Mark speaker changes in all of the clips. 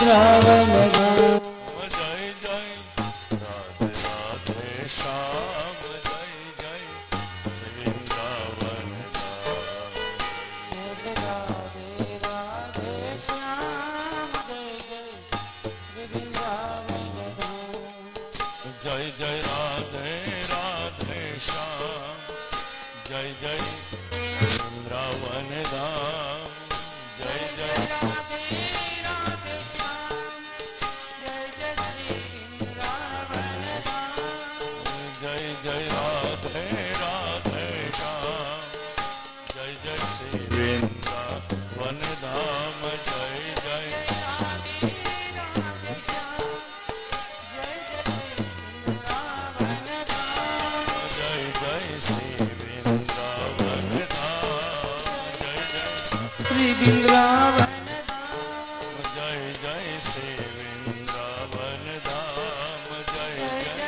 Speaker 1: वृंदावन धाम।
Speaker 2: जय जय राधे राधे श्याम जय जय श्री वृंदावन धाम।
Speaker 1: जय राधे राधे श्याम जय जय श्री वृंदावन धाम।
Speaker 2: जय जय राधे राधे श्याम जय जय वृंदावन धाम। जय जय
Speaker 1: राधे राधे श्याम जय जय श्री वृंदावन धाम।
Speaker 2: जय जय राधे राधे श्याम जय जय श्री वृंदावन धाम। जय जय
Speaker 1: राधे राधे श्याम जय जय श्री वृंदावन धाम।
Speaker 2: जय जय श्री वृंदावन धाम। जय जय
Speaker 1: श्री वृंदावन
Speaker 2: जय जय श्री वृंदावन धाम। जय जय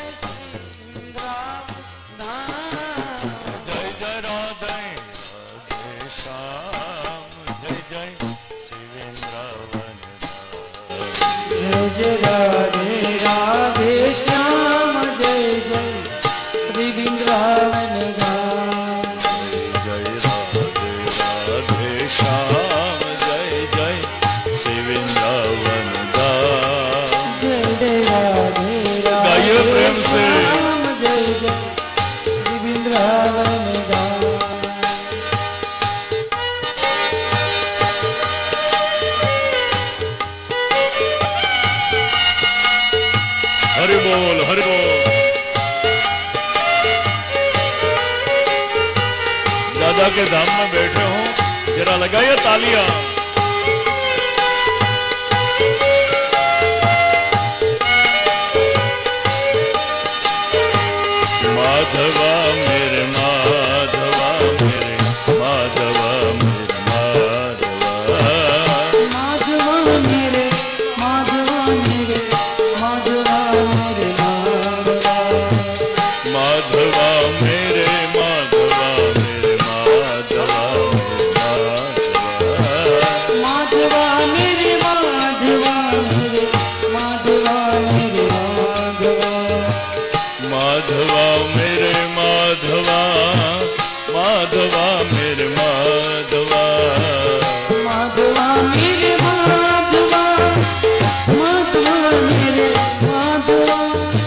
Speaker 2: जय जय राधे राधे श्याम जय जय श्री वृंदावन धाम।
Speaker 1: जय जय राधे राधे श्याम जय जय श्री वृंदावन धाम।
Speaker 2: जय राधे राधे श्याम जय जय श्री वृंदावन धाम।
Speaker 1: जय जय राधे
Speaker 2: गाइए
Speaker 1: राधे
Speaker 2: प्रेम से।
Speaker 1: श्याम जय जय श्री वृंदावन धाम।
Speaker 2: हरि बोल हरि बोल। दादा के धाम में बैठे हो, जरा लगाइए तालियां। माधवा मेरे माधवा मेरे माधवा मेरे माधवा।
Speaker 1: माधवा मेरे माधवा मेरे माधवा मेरे माधवा।
Speaker 2: माधवा मेरे माधवा मेरे माधवा
Speaker 1: माधवा मेरे माधवा मेरे माधवा मेरे माधवा।
Speaker 2: माधवा मेरे माधवा माधवा मेरे माधवा।
Speaker 1: माधवा मेरे माधवा माधवा मेरे माधवा।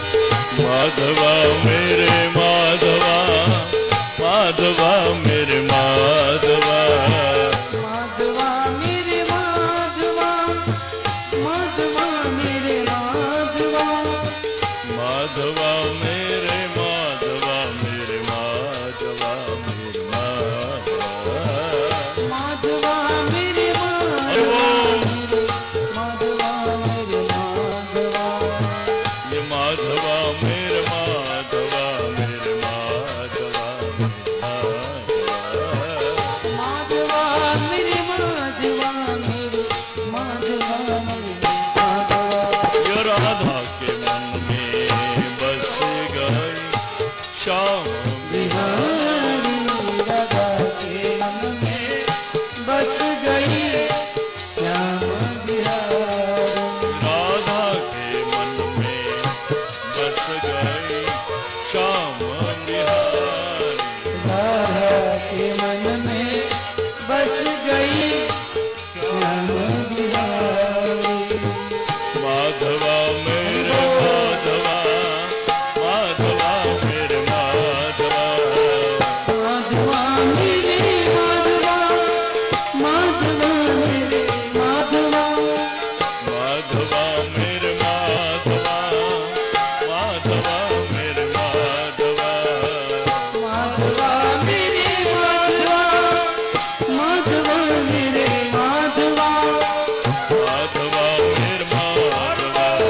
Speaker 2: माधवा मेरे माधवा माधवा मेरे माधवा।
Speaker 1: माधवा मेरे माधवा माधवा मेरे माधवा।
Speaker 2: माधवा मेरे माधवा मेरे माधवा मेरे माधवा।
Speaker 1: माधवा मेरे
Speaker 2: हरि बोल।
Speaker 1: माधवा मेरे माधवा।
Speaker 2: ये माधवा मेरे माधवा मेरे माधवा मेरे माधवा।
Speaker 1: माधवा मेरे माधवा मेरे माधवा मेरे माधवा।
Speaker 2: ये राधा के मन में बस गई श्याम
Speaker 1: बिहारी राधा के मन में बस गई श्याम बिहारी।
Speaker 2: राधा के मन में बस गई श्याम बिहारी।
Speaker 1: राधा के मन में बस गई श्याम बिहारी।
Speaker 2: माधवा मेरे माधवा माधवा मेरे माधवा।
Speaker 1: माधवा मेरे माधवा माधवा मेरे माधवा।
Speaker 2: माधवा मेरे माधवा माधवा मेरे माधवा।
Speaker 1: माधवा मेरे माधवा माधवा मेरे माधवा।
Speaker 2: माधवा मेरे माधवा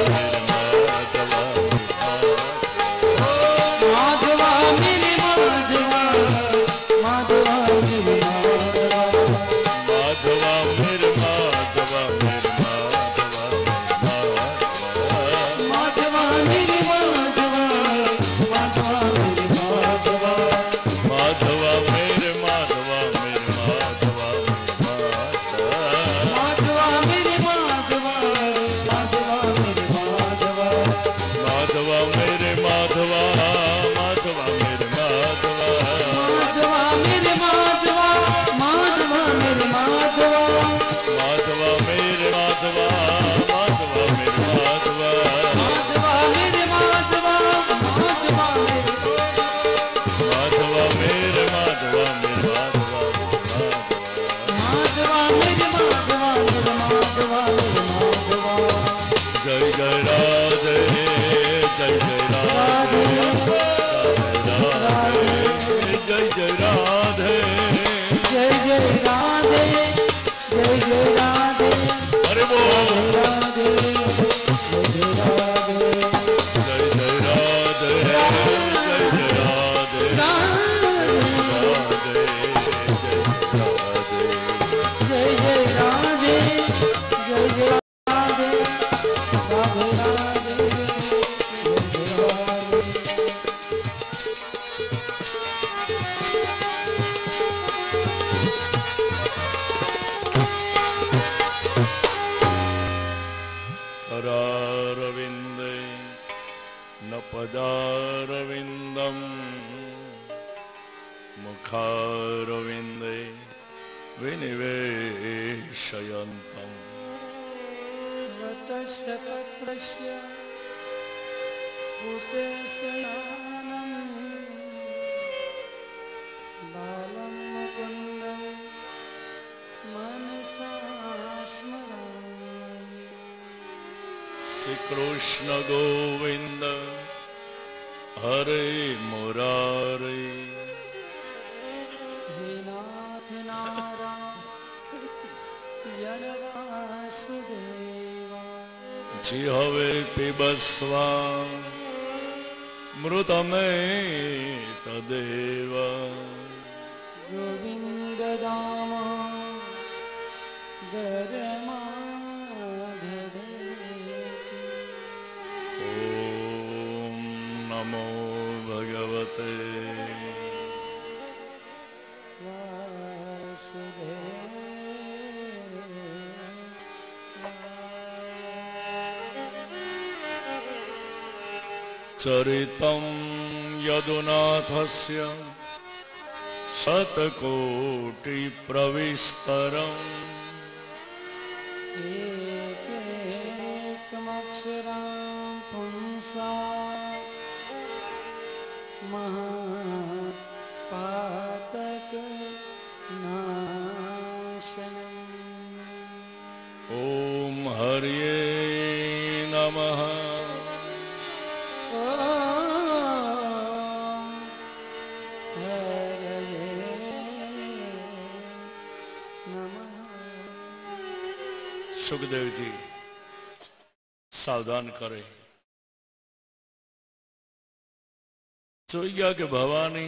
Speaker 2: जय राधे जय जय राधे जय जय राधे
Speaker 1: जय जय राधे जय जय राधे
Speaker 2: अरे बोल
Speaker 1: राधे जय जय राधे
Speaker 2: जय जय राधे जय जय राधे
Speaker 1: जय जय राधे जय जय राधे राधे राधे जय जय राधे
Speaker 2: करारविन्दे न पदारविन्दम् मुखारविन्दे विनिवेशयन्तम्
Speaker 1: वटस्य पत्रस्य पुटेशयानम् बालं मुकुन्दं मनसा स्मरामि
Speaker 2: श्री कृष्ण गोविंद हरे मुरारे
Speaker 1: हे नाथ नारायण वासुदेवा
Speaker 2: जिहवे पिबस्वा मृतमे तदेव
Speaker 1: गोविन्द दामोदर माधवेति
Speaker 2: ओम नमो भगवते चरितं यदुनाथस्य शतकोटिप्रविस्तरम्
Speaker 1: एकैकमक्षरं पुंसा महापातकनाशनम्
Speaker 2: ओम हरिये नमः सुखदेव जी सावधान करे જોઈ કે ભવાની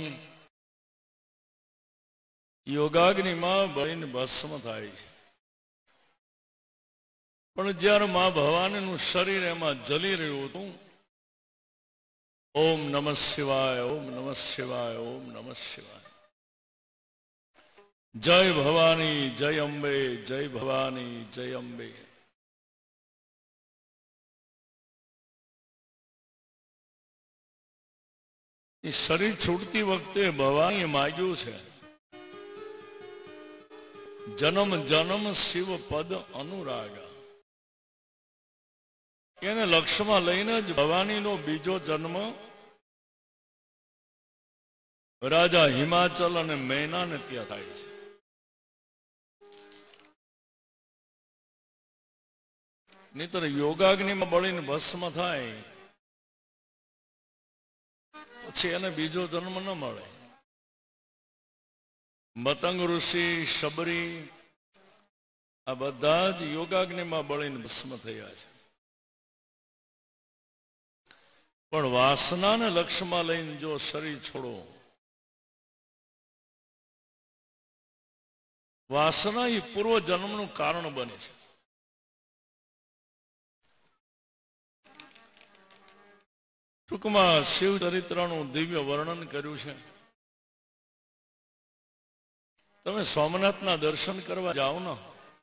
Speaker 2: યોગાગ્નિમાં બળીને ભસ્મ થાય છે પણ જ્યારે માં ભવાનીનું શરીર એમાં જલી રહ્યું હતું ઓમ નમઃ શિવાય ઓમ નમઃ શિવાય ઓમ નમઃ શિવાય जय भवानी जय अंबे जय भवानी जय अंबे शरीर छूटती वक्ते भवानी मांग्यू है जन्म जन्म शिव पद अनुरागा એને લક્ષ્યમાં લઈને જ ભવાનીનો બીજો જન્મ રાજા હિમાચલ અને મૈનાને ત્યાં થાય છે નહીતર યોગાગ્નિમાં બળીને ભસ્મ થાય પછી એને બીજો જન્મ ન મળે મતંગ ઋષિ શબરી આ બધા જ યોગાગ્નિમાં બળીને ભસ્મ થયા છે પણ વાસનાને લક્ષ્યમાં લઈને જો શરીર છોડો વાસના એ પૂર્વ જન્મનું કારણ બને છે ટૂંકમાં શિવ ચરિત્રનું દિવ્ય વર્ણન કર્યું છે તમે સોમનાથના દર્શન કરવા જાઓ ને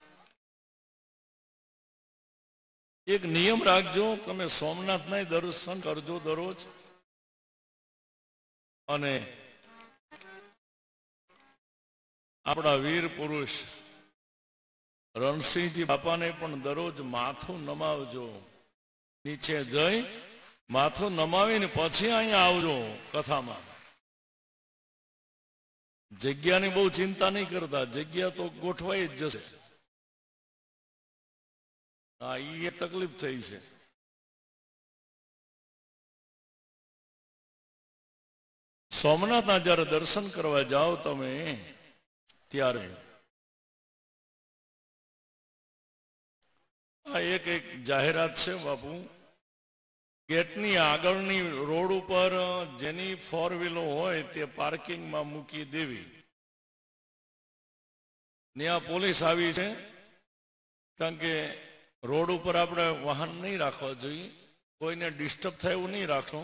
Speaker 2: એક નિયમ રાખજો તમે સોમનાથના દર્શન કરજો દરરોજ અને આપણા વીર પુરુષ રણસિંહજી બાપાને પણ દરરોજ માથું નમાવજો નીચે જઈ માથું નમાવીને પછી અહીંયા આવજો કથામાં જગ્યાની બહુ ચિંતા નહીં કરતા જગ્યા તો ગોઠવાઈ જ જશે હા એ તકલીફ થઈ છે સોમનાથના જ્યારે દર્શન કરવા જાઓ તમે ત્યારે આ એક જાહેરાત છે બાપુ, ગેટની આગળની રોડ ઉપર જેની ફોર વ્હીલો હોય તે પાર્કિંગમાં મૂકી દેવી. ત્યાં પોલીસ આવી છે, કારણ કે રોડ ઉપર આપણે વાહન નહીં રાખવા જોઈએ, કોઈને ડિસ્ટર્બ થાય એવું નહીં રાખશો.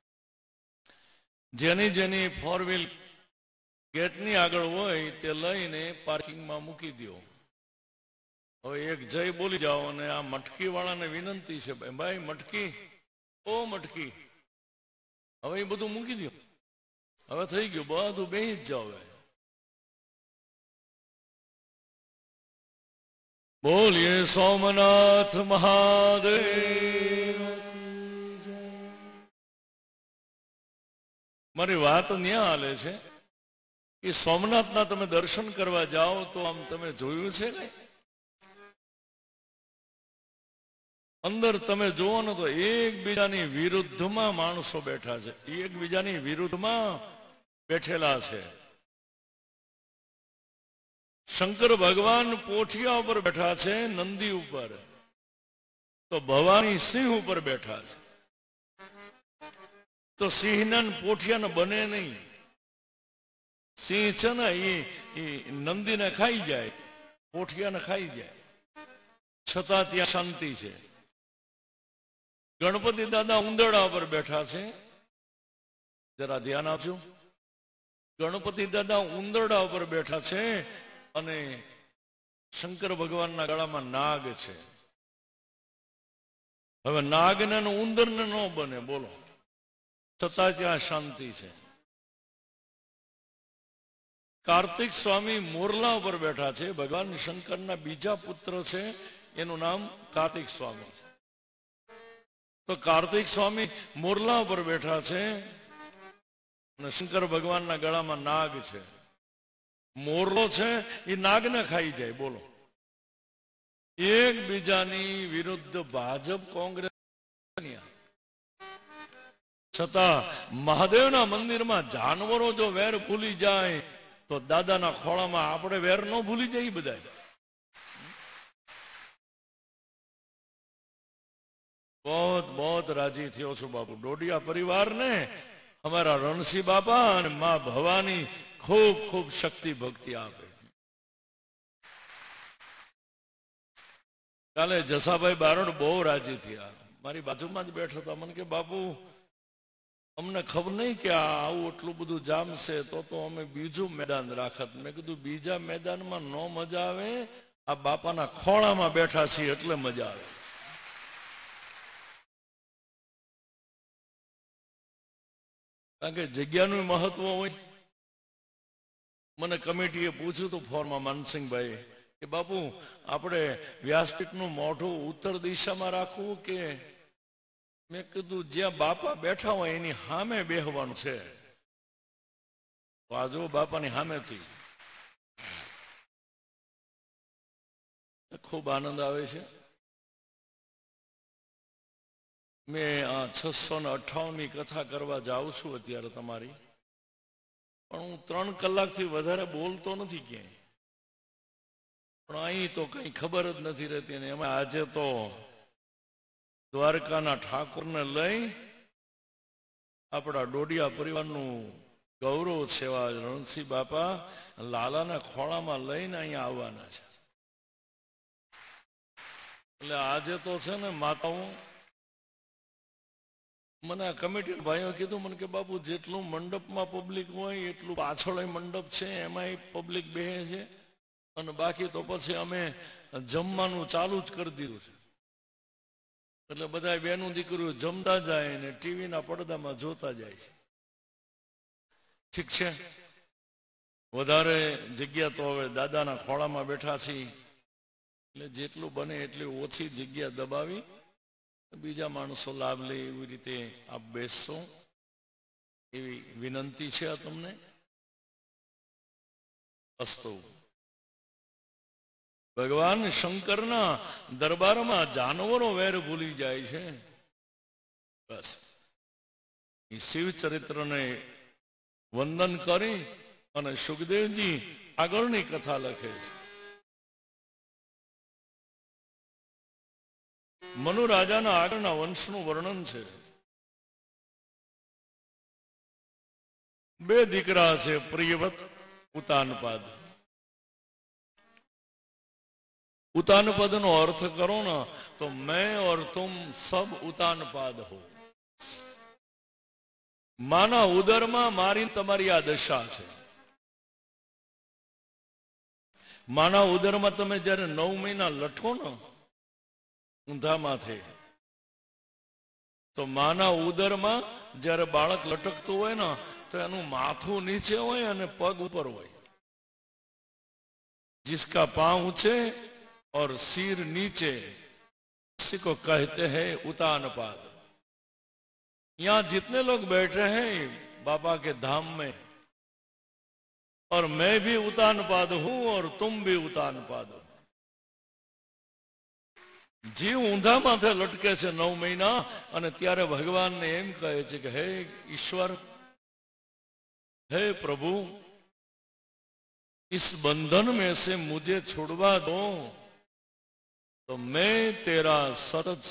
Speaker 2: જેની ફોર વ્હીલ ગેટની આગળ હોય તે લઈને પાર્કિંગમાં મૂકી દો. હવે એક જય બોલી જાઓ અને આ મટકી વાળાને વિનંતી છે, ભાઈ મટકી, ઓ મટકી, હવે એ બધું મૂકી દો. હવે થઈ ગયું, બધું બેહી જ જાઓ. બોલીએ સોમનાથ મહાદેવ. મારી વાત ન્યા હાલે છે કે સોમનાથના તમે દર્શન કરવા જાઓ તો આમ તમે જોયું છે ને, અંદર તમે જુઓ ને તો એકબીજાની વિરુદ્ધમાં માણસો બેઠા છે, એકબીજાની વિરુદ્ધમાં બેઠેલા છે. શંકર ભગવાન પોઠિયા ઉપર બેઠા છે, નંદી ઉપર, તો ભવાની સિંહ ઉપર બેઠા છે. તો સિંહના પોઠિયાને બને નહીં. સિંહ છે ને એ નંદીને ખાઈ જાય, પોઠિયાને ખાઈ જાય, છતાં ત્યાં શાંતિ છે. ગણપતિ દાદા ઉંદરડા ઉપર બેઠા છે, જરા ધ્યાન આપજો. ગણપતિ દાદા ઉંદરડા ઉપર બેઠા છે અને શંકર ભગવાનના ગળામાં નાગ છે. હવે નાગને ઉંદરને ન બને, બોલો, છતાં ત્યાં શાંતિ છે. કાર્તિક સ્વામી મોરલા ઉપર બેઠા છે, ભગવાન શંકરના બીજા પુત્ર છે, એનું નામ કાર્તિક સ્વામી છે. તો કાર્તિક સ્વામી મોરલા ઉપર બેઠા છે અને શંકર ભગવાનના ગળામાં નાગ છે. મોરલો છે એ નાગને ખાઈ જાય, બોલો. એકબીજાની વિરુદ્ધ ભાજપ કોંગ્રેસ, છતાં મહાદેવના મંદિરમાં જાનવરો જો વેર ભૂલી જાય તો દાદાના ખોળામાં આપણે વેર ન ભૂલી જાય. બધા बहुत राजी थयो છું બાપુ. ડોડિયા પરિવારને અમારા રણસિંહ બાપા અને માં ભવાની ખૂબ ખૂબ શક્તિ ભક્તિ આપે. કાલે જસાભાઈ બારોડ બહુ રાજી થયા, મારી બાજુમાં જ બેઠો હતા. મને કે બાપુ અમને ખબર નહીં કે આવું એટલું બધું જામશે, તો અમે બીજું મેદાન રાખત. મેં કીધું બીજા મેદાનમાં ન મજા આવે, આ બાપાના ખોળામાં બેઠા છીએ એટલે મજા આવે. કારણ કે જગ્યાનું મહત્વ હોય. મને કમિટીએ પૂછ્યું હતું ફોર્મમાં માનસિંહભાઈ કે બાપુ આપણે વ્યાસપીઠનું મોઢું ઉત્તર દિશામાં રાખવું કે, મેં કીધું જ્યાં બાપા બેઠા હોય એની સામે બેહવાનું છે. આ જો બાપાની સામેથી ખૂબ આનંદ આવે છે. મેં આ 658મી કથા કરવા જાઉં છું અત્યારે તમારી, પણ હું 3 કલાકથી વધારે બોલતો નથી ક્યાંય. પણ અહીં તો કઈ ખબર જ નથી રહેતી. ને એમાં આજે તો દ્વારકાના ઠાકોરને લઈ આપણા ડોડિયા પરિવારનું ગૌરવ છે. રણસિંહ બાપા લાલાના ખોળામાં લઈને અહીંયા આવવાના છે. એટલે આજે તો છે ને માતાઓ, મને આ કમિટી ભાઈઓ કીધું, મને કે બાપુ જેટલું મંડપમાં પબ્લિક હોય એટલું પાછળ મંડપ છે એમાંય પબ્લિક બેહે છે, અને બાકી તો પછી અમે જમવાનું ચાલુ જ કરી દીધું છે. એટલે બધા બેનું દીકરીઓ જમતા જાય ને ટીવીના પડદામાં જોતા જાય છે. ઠીક છે, વધારે જગ્યા તો હવે દાદાના ખોળામાં બેઠા છીએ એટલે જેટલું બને એટલી ઓછી જગ્યા દબાવી બીજા માણસો લાભ લે એવી રીતે આપ બેસશો એવી વિનંતી છે આ તમને. અસ્તુ. ભગવાન શંકરના દરબારમાં જાનવરો વેર ભૂલી જાય છે. બસ એ શિવ ચરિત્રને વંદન કરી અને સુખદેવજી આગળની કથા લખે છે. મનુ રાજાના આગળના વંશનું વર્ણન છે. બે દીકરા છે, પ્રિયવત, ઉતાનપાદ. उतानपद नो अर्थ करो ना तो मैं और तुम सब उतानपाद हो. माना उदर में मारी तमारी आ दशा है. माना उदर में तमे जયારે 9 महीना लटको ना ऊंधा माथे, तो माना उदर में जયારે बाळक लटकतो होय ना तो एनु माथू नीचे होय अने पग ऊपर होय. जिसका पांव ऊंचे और सिर नीचे, इसी को कहते हैं उतानपाद. यहां जितने लोग बैठे हैं बाबा के धाम में, और मैं भी उतानपाद हूं और तुम भी उतानपाद हो. जीव ऊंधा माथे लटके छे 9 महीना અને ત્યારે ભગવાન ને એમ કહે છે કે હે ઈશ્વર, हे प्रभु, इस बंधन में से मुझे छुड़वा दो तो मैं तेरा सतत.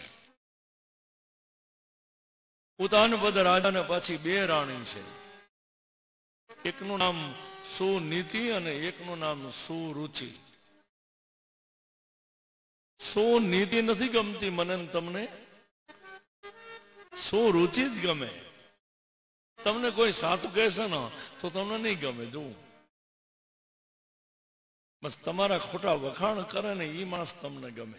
Speaker 2: उतानपद राजा ने पाછી બે રાણી છે. એકનું નામ સુનીતિ અને એકનું નામ સુરુચિ. સુનીતિ નથી ગમતી મને ને તમને, સુરુચિ જ ગમે. તમને કોઈ સાચું કહેશે ને તો તમને નહીં ગમે. જોવું બસ તમારા ખોટા વખાણ કરે ને એ માણસ તમને ગમે.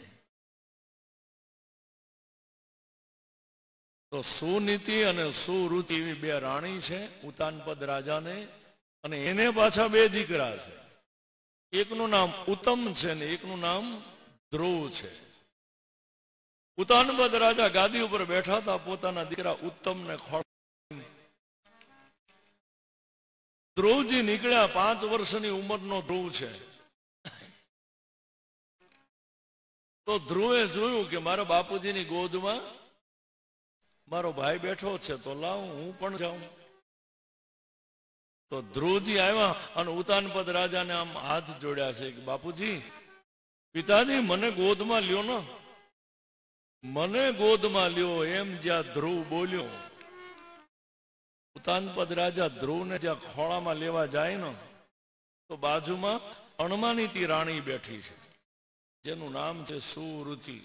Speaker 2: તો સુનીતિ અને સુરુચિ એવી બે રાણી છે ઉતાનપદ રાજાને, અને એને પાછા બે દીકરા છે. એકનું નામ ઉત્તમ છે ને એકનું નામ ધ્રુવ છે. ઉતાનપદ રાજા ગાદી ઉપર બેઠા હતા, પોતાના દીકરા ઉત્તમને ખોળ. ધ્રુવજી નીકળ્યા. 5 વર્ષની ઉંમરનો ધ્રુવ છે. તો ધ્રુવે જોયું કે મારા બાપુજીની ગોદમાં મારો ભાઈ બેઠો છે, તો લાવ હું પણ જાઉં. તો ધ્રુવજી આવ્યા અને ઉતાનપદ રાજાને આમ હાથ જોડ્યા છે કે બાપુજી, પિતાજી મને ગોદમાં લ્યો ને, મને ગોદમાં લ્યો, એમ જ્યાં ધ્રુવ બોલ્યો. ઉતાનપદ રાજા ધ્રુવને જ્યાં ખોળામાં લેવા જાય ને તો બાજુમાં અણમાનીતી રાણી બેઠી છે, જેનું નામ છે સુરુચિ.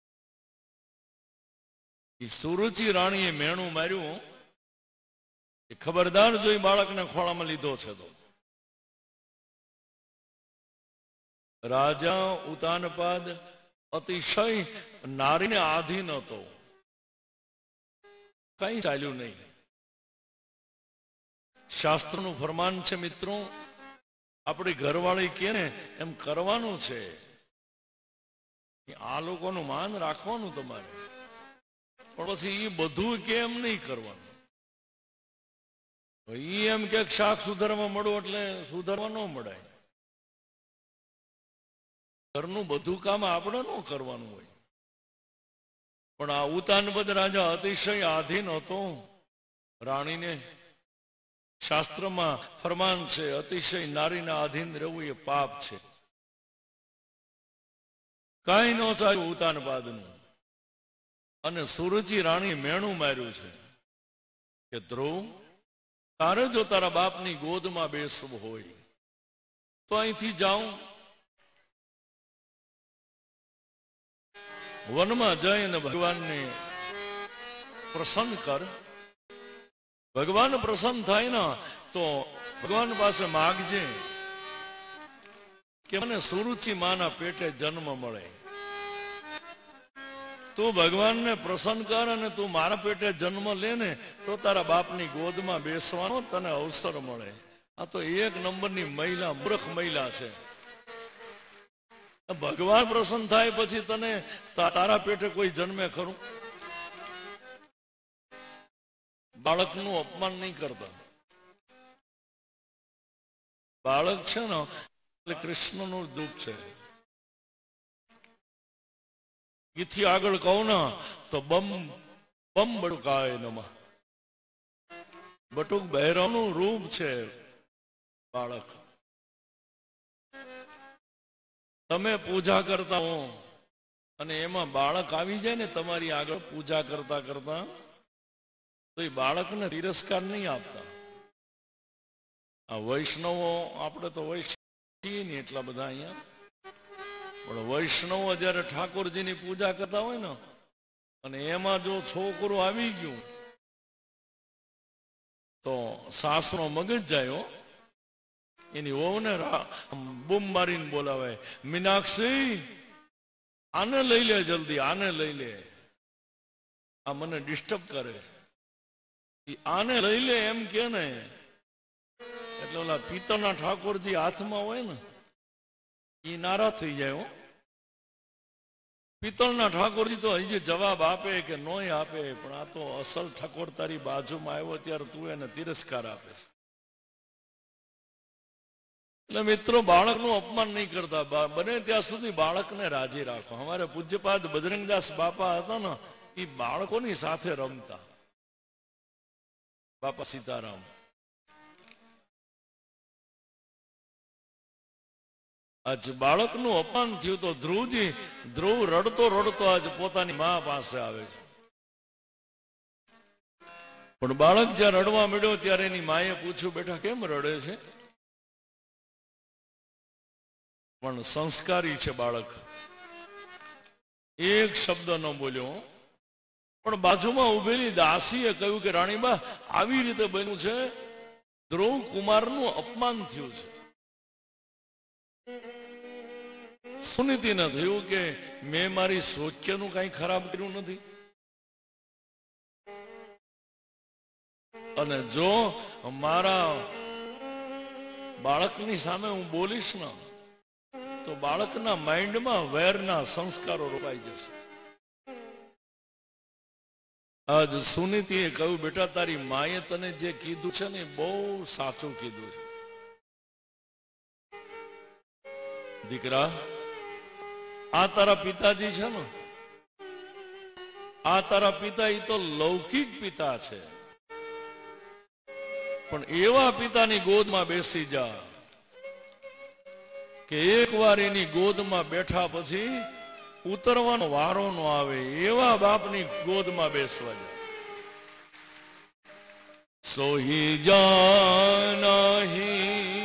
Speaker 2: એ સુરુચિ રાણીએ મેણું માર્યું કે ખબરદાર જો એ બાળકને ખોળામાં લીધો છે તો. રાજા ઉતાનપાદ અતિશય નારીને આધીન હતો. કઈ ચાલ્યું નહીં. શાસ્ત્રનું ફરમાન છે મિત્રો, આપણી ઘરવાળી કે ને એમ કરવાનું છે. આ લોકોનું માન રાખવાનું તમારે, પણ પછી એ બધું કેમ નહીં કરવાનું. ઈ એમ કે શાક સુધારવા મળો એટલે સુધારવા ન મળાય. ઘરનું બધું કામ આપણે ન કરવાનું હોય. પણ આ ઉતાનપદ રાજા અતિશય આધીન હતો રાણીને. શાસ્ત્રમાં ફરમાન છે અતિશય નારીના આધીન રહેવું એ પાપ છે. કઈ ન ચાલ્યું ઉતાનપાદનું. અને સુરુચિ રાણી મેણું માર્યું છે કે ધ્રુવ, તારે જો તારા બાપની ગોદમાં બેસવું હોય તો અહીંથી જાઉં, વનમાં જઈને ભગવાનને પ્રસન્ન કર. ભગવાન પ્રસન્ન થાય ને તો ભગવાન પાસે માગજે કે મને સુરુચિ માના પેટે જન્મ મળે. તું ભગવાનને પ્રસન્ન કર અને તું મારા પેટે જન્મ લે ને તો તારા બાપની ગોદમાં બેસવાનો તને અવસર મળે. આ તો 1 નંબરની મહિલા, મૂર્ખ મહિલા છે. ભગવાન પ્રસન્ન થાય પછી તને તારા પેટે કોઈ જન્મે ખરું? બાળકનું અપમાન નહીં કરતા. બાળક છે ને એટલે કૃષ્ણનું દુઃખ છે. એથી આગળ કહું ને તો બમ બમ બડકાય નમઃ. બટુક ભૈરવનું રૂપ છે બાળક. તમે પૂજા કરતા હો અને એમાં બાળક આવી જાય ને તમારી આગળ પૂજા કરતા કરતા, તો એ બાળકને તિરસ્કાર નહીં આપતા. આ વૈષ્ણવો, આપણે તો વૈષ્ણવ છીએ નહીં એટલા બધા અહીંયા, પણ વૈષ્ણવો જયારે ઠાકોરજીની પૂજા કરતા હોય ને અને એમાં જો છોકરો આવી ગયું તો સાસરો મગજ જાય. એની વહુને બૂમ મારીને બોલાવે, મીનાક્ષી આને લઈ લે, જલ્દી આને લઈ લે, આ મને ડિસ્ટર્બ કરે. આને લઈ લે એમ કે ને એટલે ઓલા પિત્તળના ઠાકોરજી હાથમાં હોય ને એ નારાજ થઈ જાય. પિત્તળના ઠાકોરજી તો હજી જવાબ આપે કે નોય આપે, પણ આ તો અસલ ઠાકોર તારી બાજુમાં આવ્યો ત્યારે તું એને તિરસ્કાર આપે. એટલે મિત્રો, બાળકનું અપમાન નહીં કરતા, બને ત્યાં સુધી બાળકને રાજી રાખો. અમારે પૂજ્યપાદ બજરંગદાસ બાપા હતા ને, એ બાળકોની સાથે રમતા. બાપા સીતારામ આજ બાળકનું અપમાન થયું તો ધ્રુવ રડતો રડતો આજ પોતાની મા પાસે આવે છે. પણ બાળક જ્યાં રડવા મળ્યો ત્યારે એની માએ પૂછ્યું, બેટા કેમ રડે છે? પણ સંસ્કારી છે બાળક, એક શબ્દ ન બોલ્યો. પણ બાજુમાં ઉભેલી દાસીએ કહ્યું કે રાણીબા, આવી રીતે બન્યું છે, ધ્રુવ કુમારનું અપમાન થયું છે. સુનીતિને થયું કે મેં મારી સોચ્યનું કઈ ખરાબ કર્યું નથી, અને જો મારા બાળકની સામે હું બોલીશ ને તો બાળકના માઇન્ડમાં વેરના સંસ્કારો રોપાઈ જશે. આજ સુનીતિએ કહ્યું, બેટા તારી માએ તને જે કીધું છે ને બહુ સાચું કીધું છે. દીકરા, આ તારા પિતાજી છે ને, આ તારા પિતા એ તો લૌકિક પિતા છે, પણ એવા પિતાની ગોદમાં બેસી જા કે એકવાર એની ગોદમાં બેઠા પછી ઉતરવાનો વારો ન આવે. એવા બાપની ગોદમાં બેસવા જાય. સોહી જાનાહી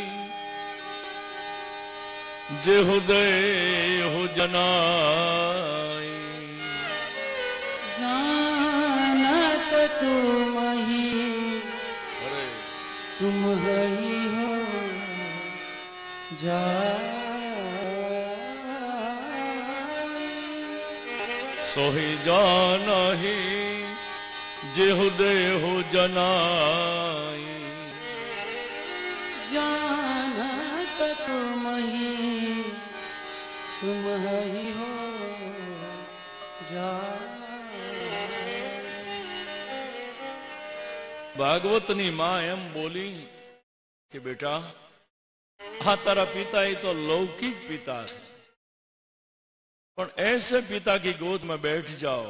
Speaker 2: જે હૃદય હો જનાઈ,
Speaker 1: जानत तुम ही तुम ही हो जा.
Speaker 2: સોહી જાનાહી જે હૃદય હો જનાઈ,
Speaker 1: जानत तुम ही हो जा.
Speaker 2: ભાગવતની માં એમ બોલી કે બેટા, આ તારા પિતા એ તો લૌકિક પિતા છે, પણ ऐसे पिता की गोद में बैठ जाओ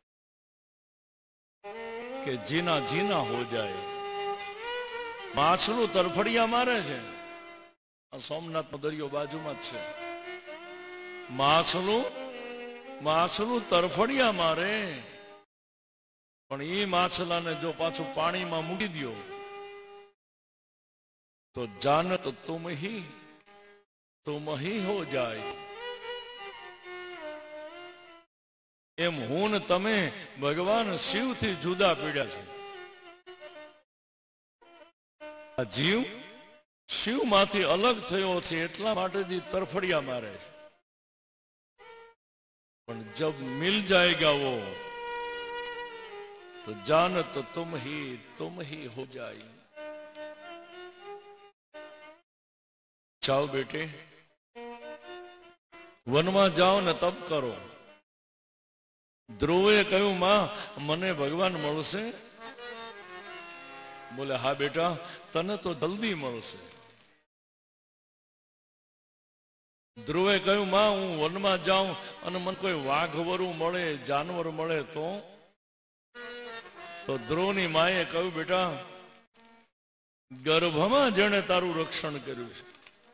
Speaker 2: કે જીના જીના હો જાય. માછલું તરફડિયા મારે છે, આ સોમનાથ દરિયો બાજુમાં જ છે. માછલું તરફડિયા મારે, પણ એ માછલાને જો પાછું પાણીમાં મૂકી દો તો જાનત તુમ હી હો જાય. એમ હું ને તમે ભગવાન શિવ થી જુદા પડ્યા છે. આ જીવ શિવ માંથી અલગ થયો છે, એટલા માટે જ તરફડિયા મારે છે. પણ જબ મિલ જાયેગા વો તો જાનત તુમ હી હો જાય. જાઓ બેटे, વનમાં જાઓ ને તપ કરો. ધ્રુવે કહ્યું, માં મને ભગવાન મળશે? બોલે, હા બેટા, તને તો જલ્દી મળશે. ધ્રુવે કહ્યું, માં હું વનમાં જાઉં અને મને કોઈ વાઘવરું મળે, જાનવર મળે તો ધ્રુવની માએ કહ્યું, બેટા ગર્ભમાં જેણે તારું રક્ષણ કર્યું છે,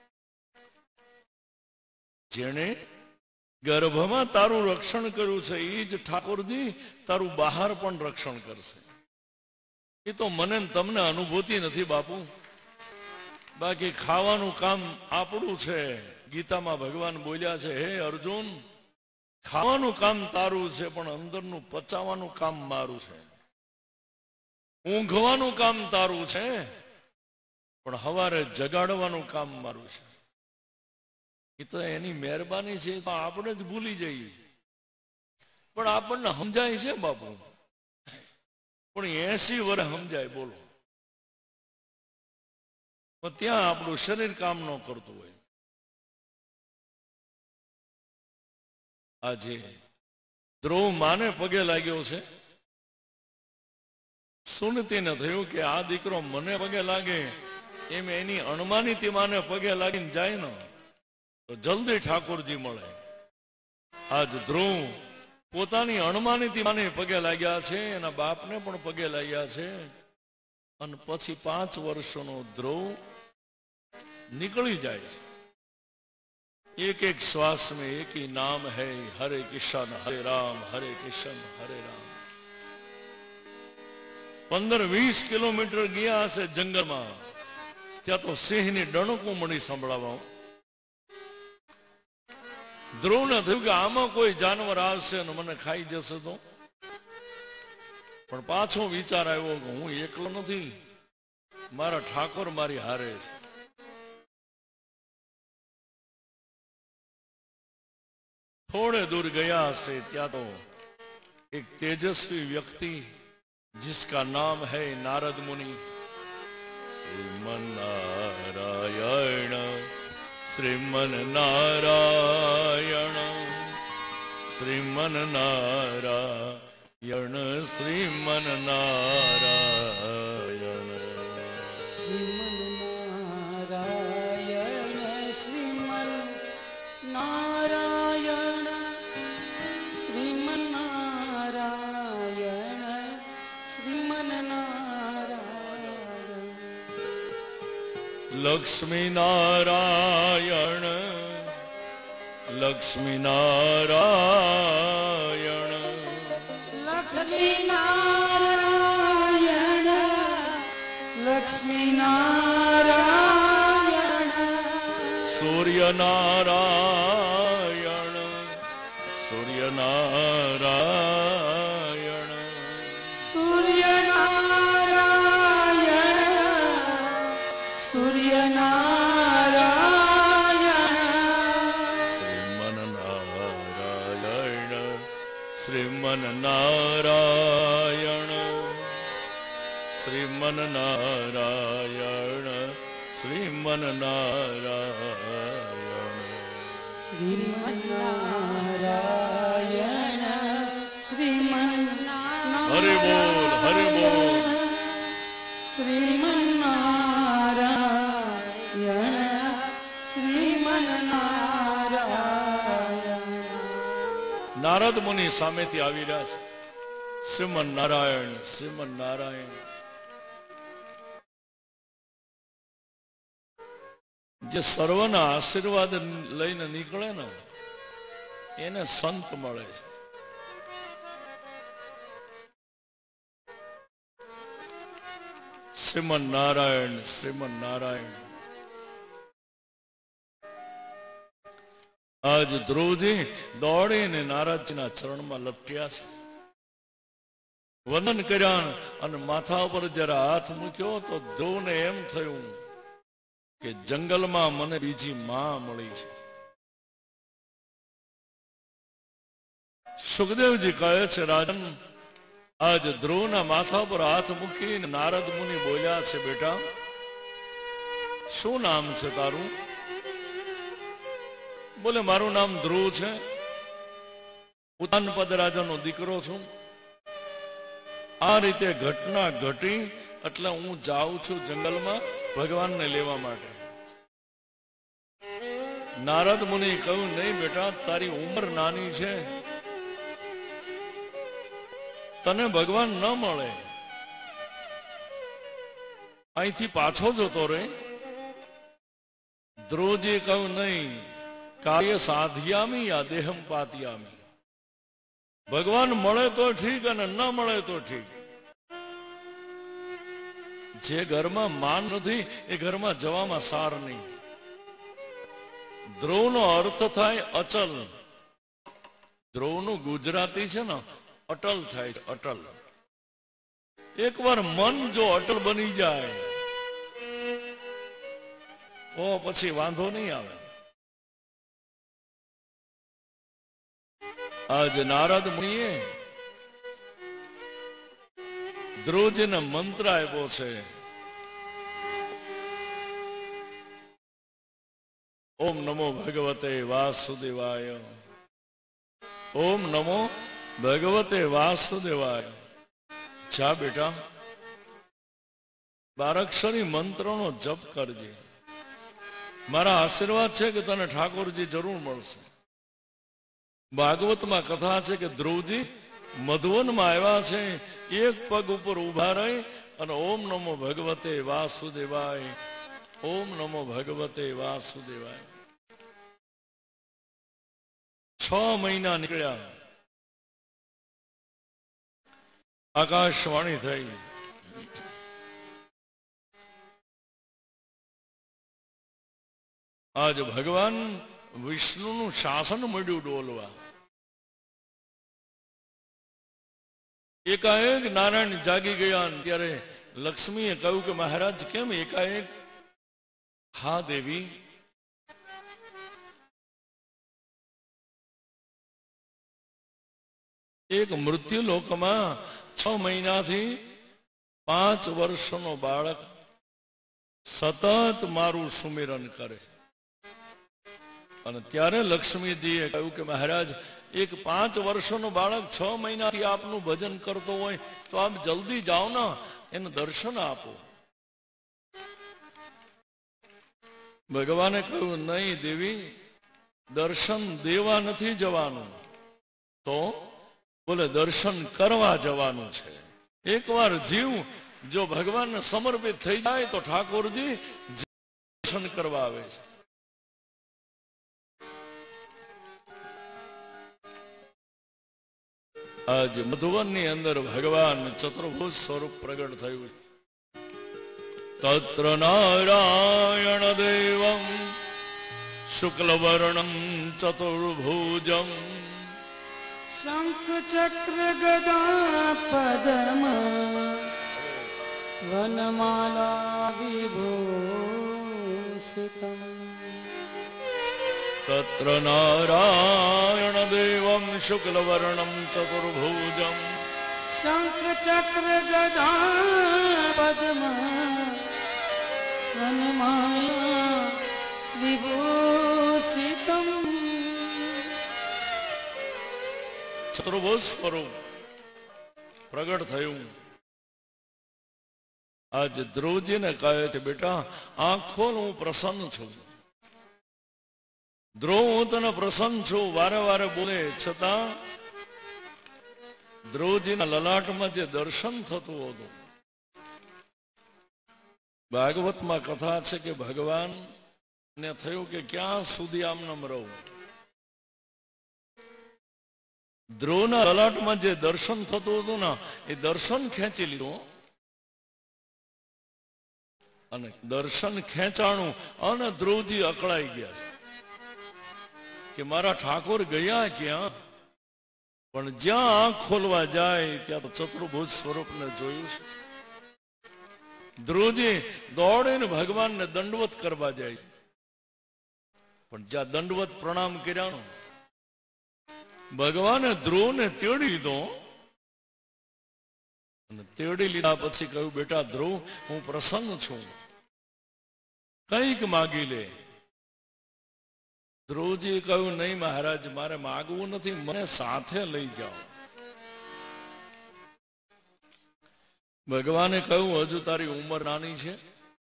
Speaker 2: જેણે ગર્ભમાં તારું રક્ષણ કર્યું છે એ જ ઠાકોરજી તારું બહાર પણ રક્ષણ કરશે. એ તો મને તમને અનુભૂતિ નથી બાપુ. બાકી ખાવાનું કામ આપણું છે. ગીતામાં ભગવાન બોલ્યા છે, હે અર્જુન, ખાવાનું કામ તારું છે પણ અંદરનું પચાવવાનું કામ મારું છે. ઊંઘવાનું કામ તારું છે પણ હવારે જગાડવાનું કામ મારું છે. એ તો એની મહેરબાની છે, તો આપણે જ ભૂલી જઈએ છીએ. પણ આપણને સમજાય છે બાપુ, પણ 80 વર્ષ સમજાય બોલો. પણ ત્યાં આપણું શરીર કામ ન કરતું હોય. આજે ધ્રુવ માને પગે લાગ્યો છે. સુનતીને થયું કે આ દીકરો મને પગે લાગે એમ એની અણમાનીતી માને પગે લાગીને જાય ને તો જલ્દી ઠાકોરજી મળે. આજ ધ્રુવ પોતાની અણમાનીતી માને પગે લાગ્યા છે, એના બાપને પણ પગે લાગ્યા છે. અને પછી 5 વર્ષનો ધ્રુવ નીકળી જાય છે. एक एक श्वास में एक ही नाम है, हरे कृष्ण हरे राम हरे राम. 15-20 કિલોમીટર ગયા હશે જંગલમાં. ત્યાં તો સિંહની ડણકું મણી સંભળાવા. ધ્રુવને થયું કે આમાં કોઈ જાનવર આવશે અને મને ખાઈ જશે તો. પણ પાછો વિચાર આવ્યો કે હું એકલો નથી, મારા ઠાકોર મારી હારે છે. थोड़े दूर गया से त्या तो एक तेजस्वी व्यक्ति जिसका नाम है नारद मुनि, श्रीमन नारायण श्रीमन नारायण श्रीमन नारायण श्रीमन नारायण
Speaker 1: श्रीमन नारायण श्रीमन नारायण श्रीमन नारायण
Speaker 2: लक्ष्मी नारायण लक्ष्मी नारायण
Speaker 1: लक्ष्मी नारायण लक्ष्मी नारायण
Speaker 2: सूर्य नारायण सूर्य नारायण
Speaker 1: सूर्य नारायण सूर्य नारायण
Speaker 2: श्रीमन नारायण श्रीमन नारायण श्रीमन नारायण श्रीमन नारायण
Speaker 1: श्रीमन नारायण श्रीमन
Speaker 2: हरि बोल हरि बोल
Speaker 1: श्रीमन नारायण श्रीमन नारायण
Speaker 2: नारद मुनि सामेથી આવી રહ્યા છે. શ્રીમન નારાયણ શ્રીમન નારાયણ. જે સર્વના આશીર્વાદ લઈને નીકળે ને એને સંત મળે છે. શ્રીમન નારાયણ શ્રીમન નારાયણ. આજ ધ્રુવજી દોડીને નારદજીના ચરણમાં લપટ્યા છે, વંદન કર્યા અને માથા ઉપર જરા હાથ મૂક્યો તો ધ્રુવને એમ થયું કે જંગલમાં મને બીજી માં મળી છે. સુખદેવજી કહે છે, રાજન આજ ધ્રુવના માથા પર હાથ મૂકીને નારદ મુનિ બોલ્યા છે, બેટા શું નામ છે તારું? બોલે મારું નામ ધ્રુવ છે, ઉતાનપદ રાજાનો દીકરો છું. આ રીતે ઘટના ઘટી એટલે હું જાઉં છું જંગલમાં ભગવાનને લેવા માટે. નારદ મુનિ કહ્યું, નહીં બેટા, તારી ઉંમર નાની છે, તને ભગવાન ન મળે. અહીંથી પાછો જતો રે. ધ્રુવજી કહ્યું નહીં, કાર્ય સાધ્યામી આ દેહમ પાત્યામી. ભગવાન મળે તો ઠીક અને ન મળે તો ઠીક. જે ઘરમાં માન નથી એ ઘરમાં જવામાં સાર નહીં. ધ્રુવનો અર્થ થાય અચલ. ધ્રુવનું ગુજરાતી છે ને અટલ થાય છે, અટલ. એકવાર મન જો અટલ બની જાય તો પછી વાંધો નહીં આવે. આજ નારદ મુનિએ ધ્રુવજીને મંત્ર આપ્યો છે. ઓમ નમો ભગવતે વાસુદેવાય. ઓમ નમો ભગવતે વાસુદેવાય. જા બેટા, 12 અક્ષરી મંત્રનો જપ કરજે. મારા આશીર્વાદ છે કે તને ઠાકોરજી જરૂર મળશે. ભાગવતમાં કથા છે કે ધ્રુવજી મધુવનમાં આવ્યા છે, એક પગ ઉપર ઉભા રહી અને ઓમ નમો ભગવતે વાસુદેવાય, ઓમ નમો ભગવતે વાસુદેવાય. 6 મહિના નીકળ્યા. આકાશવાણી થઈ. આજ ભગવાન વિષ્ણુનું શાસન મળ્યું ડોલવા. એકાએક નારાયણ જાગી ગયા. ત્યારે લક્ષ્મીએ કહ્યું કે મહારાજ કેમ એકાએક? હા દેવી, એક મૃત્યુ લોકમાં 6 મહિનાથી 5 વર્ષનો બાળક સતત મારું સુમિરન કરે. અને ત્યારે લક્ષ્મીજીએ કહ્યું કે મહારાજ, એક 5 વર્ષનો બાળક 6 મહિનાથી આપનું ભજન કરતો હોય તો આપ જલ્દી જાઓ ને, એને દર્શન આપો. ભગવાને કહ્યું નહીં દેવી, દર્શન દેવા નથી જવાનું, તો બોલે દર્શન કરવા જવાનું છે. એકવાર જીવ જો ભગવાનને સમર્પિત થઈ જાય તો ઠાકોરજી દર્શન કરવા આવે છે. આજ મધુવનની અંદર ભગવાન ચતુર્ભુજ સ્વરૂપ પ્રગટ થયું છે. તત્ર નારાયણ દેવમ શુક્લવર્ણમ ચતુર્ભુજમ
Speaker 1: શંખ ચક્ર ગદા પદ્મ વનમાલા વિભૂષિતમ.
Speaker 2: તત્ર નારાયણ દેવમ શુક્લવર્ણમ ચતુર્ભુજમ
Speaker 1: શંખ ચક્ર ગદા પદ્મ વનમાલા વિભૂષિતમ.
Speaker 2: ચતુર્ભુજ સ્વરૂપ પ્રગટ થયું. આજ ધ્રુવજીને કહે છે, બેટા આંખ ખોલ, હું પ્રસન્ન છું. ધ્રુવ, હું તને પ્રસન્ન છું વારે વારે બોલે છતાં ધ્રુવજીના લલાટમાં જે દર્શન થતું હતું. ભાગવતમાં કથા છે કે ભગવાન ને થયું કે ક્યાં સુધી આમનામ રહું. ધ્રુવના લલાટમાં જે દર્શન થતું હતું ને એ દર્શન ખેંચી લીધું. અને દર્શન ખેંચાણું અને ધ્રુવજી અકળાઈ ગયા છે કે મારા ઠાકોર ગયા ક્યાં? પણ જ્યાં આંખ ખોલવા જાય ત્યાં ચતુર્ભુજ સ્વરૂપને જોયું છે. ધ્રુવજી દોડીને ભગવાનને દંડવત કરવા જાય છે. પણ જ્યાં દંડવત પ્રણામ કર્યા, ભગવાને ધ્રુવને તેડી લીધો. અને તેડી લીધા પછી કહ્યું, બેટા ધ્રુવ, હું પ્રસન્ન છું, કંઈક માગી લે. ધ્રુવજી કહ્યું, નહીં મહારાજ, મારે માગવું નથી, મને સાથે લઈ જાઓ. ભગવાને કહ્યું, હજુ તારી ઉંમર નાની છે,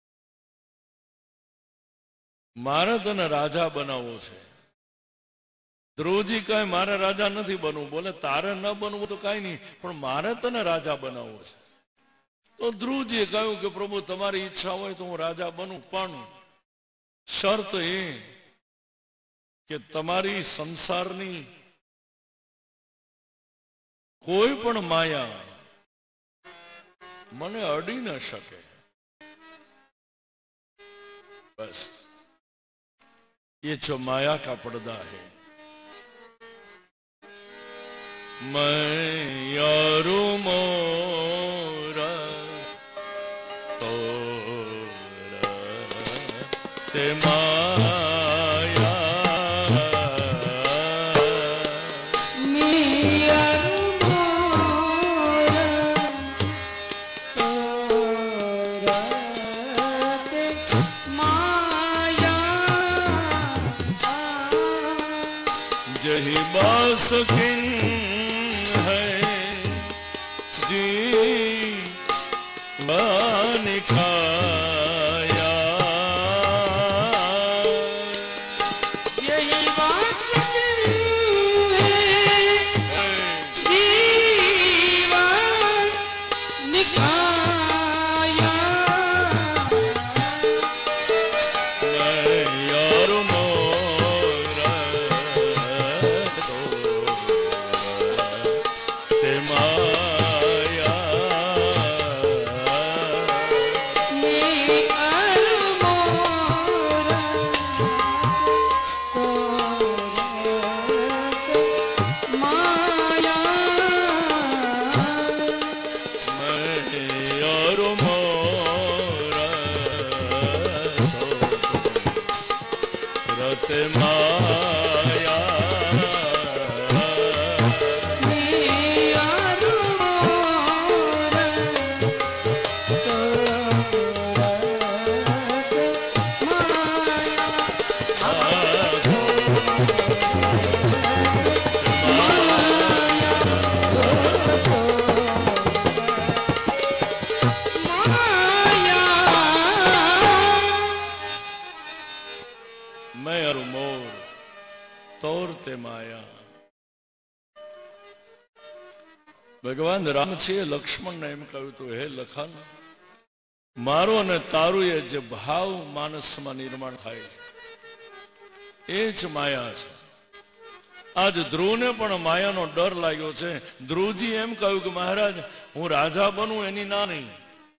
Speaker 2: મારે તને રાજા બનાવવો છે. ધ્રુવજી કહે, મારે રાજા નથી બનવું. બોલે તારે ન બનવું તો કઈ નહીં, પણ મારે તને રાજા બનાવવો છે. તો ધ્રુવજીએ કહ્યું કે પ્રભુ તમારી ઈચ્છા હોય તો હું રાજા બનું, પણ શરત એ કે તમારી સંસારની કોઈ પણ માયા મને અડી ન શકે. बस ये जो माया का पर्दा है. मैं यारो मोरा तोरा ते माया जही बास है जी बन खाया
Speaker 1: यही बात है जीवन निकाया.
Speaker 2: मैं यार मोरा ते माया रते माया मैं और मोर तोरते माया. ભગવાન રામ છે લક્ષ્મણને એમ કહ્યું તો હે લખન, મારો અને તારું એ જે ભાવ માનસમાં નિર્માણ થાય છે એ જ માયા છે. આજ ધ્રુવને પણ માયાનો ડર લાગ્યો છે. ધ્રુવજી એમ કહ્યું કે મહારાજ હું રાજા બનું એની ના નહીં,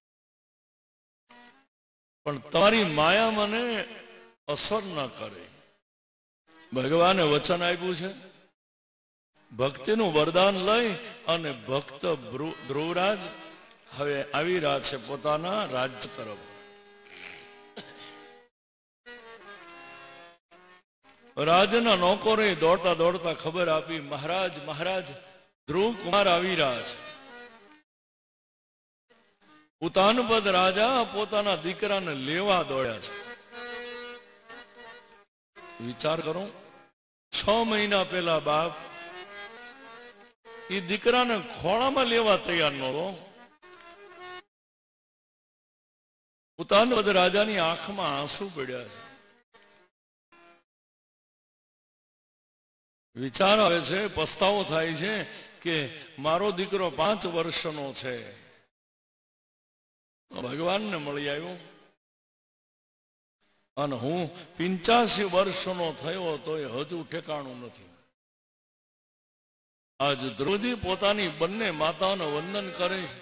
Speaker 2: પણ તમારી માયા મને અસર ન કરે. ભગવાને વચન આપ્યું છે, ભક્તિનું વરદાન લઈ અને ભક્ત ધ્રુવરાજ હવે આવી રહ્યા છે પોતાના રાજ્ય તરફ. રાજના નોકરે દોડતા દોડતા ખબર આપી, મહારાજ મહારાજ ધ્રુવ કુમાર આવી રહ્યા છે. ઉતાનપદ રાજા પોતાના દીકરાને લેવા દોડ્યા છે. વિચાર કરો, 6 મહિના પહેલા બાપ એ દીકરાને ખોળામાં લેવા તૈયાર નહોતો. ઉતાનપદ રાજાની આંખમાં આંસુ પડ્યા છે. વિચાર આવે છે, પસ્તાવો થાય છે કે મારો દીકરો 5 વર્ષનો છે, ભગવાનને મળી આવ્યો, અને હું 85 વર્ષનો થયો તો એ હજુ ઠેકાણું નથી. આજ ધ્રુવજી પોતાની બંને માતાઓને વંદન કરે છે.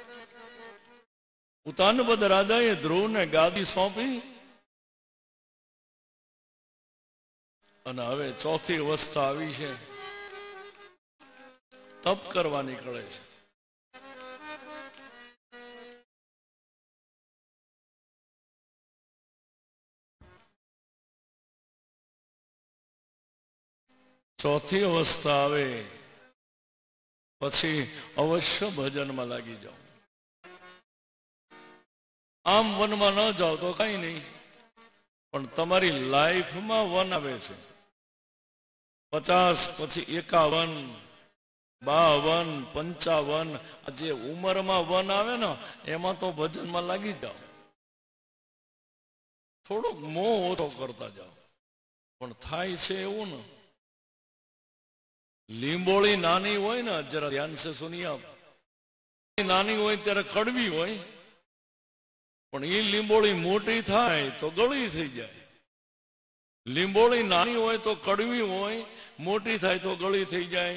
Speaker 2: ઉતાનપદ રાજાએ ધ્રુવને ગાદી સોંપી અને હવે 4થી અવસ્થા આવી છે, તપ કરવા નીકળે છે. ચોથી અવસ્થા આવે પછી અવશ્ય ભજનમાં લાગી જાઓ. આમ વનમાં ન જાઓ તો કઈ નહીં, પણ તમારી લાઈફમાં વન આવે છે. 50 પછી 51, 52, 55 જે ઉંમરમાં વન આવે ને એમાં તો ભજનમાં લાગી જાઓ. થોડોક મોહ ઓછો કરતા જાઓ. પણ થાય છે એવું ને, લીંબોળી નાની હોય ને, જરા ધ્યાન से सुनिए आप, નાની હોય ત્યારે કડવી હોય, પણ એ લીંબોળી મોટી થાય તો ગળી થઈ જાય. લીંબોળી નાની હોય તો કડવી હોય, મોટી થાય તો ગળી થઈ જાય.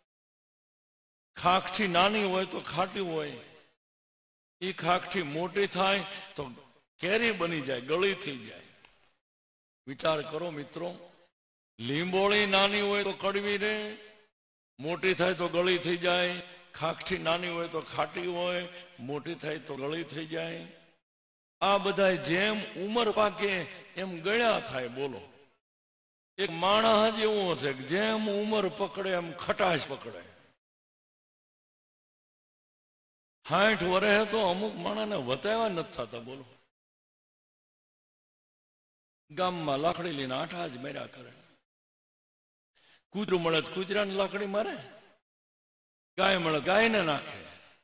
Speaker 2: ખાખઠી નાની હોય તો ખાટી હોય, એ ખાખઠી મોટી થાય તો કેરી બની જાય, ગળી થઈ જાય. વિચાર કરો મિત્રો, લીંબોળી નાની હોય તો કડવી રહે, મોટી થાય તો ગળી થઈ જાય. ખાખઠી નાની હોય તો ખાટી હોય, મોટી થાય તો ગળી થઈ જાય. આ બધા જેમ ઉંમર પાકે એમ ગળ્યા થાય. બોલો, એક માણસ જ એવો છે કે જેમ ઉંમર પકડે એમ ખટાશ પકડે. 60 વર્ષે તો અમુક માણસને વતાવ્યા નથી થતા. બોલો, ગામમાં લાકડી લઈને આઠા જ મેર્યા કરે. કૂતરું મળે તો કૂતરાને લાકડી મારે, ગાય મળે ગાયને નાખે.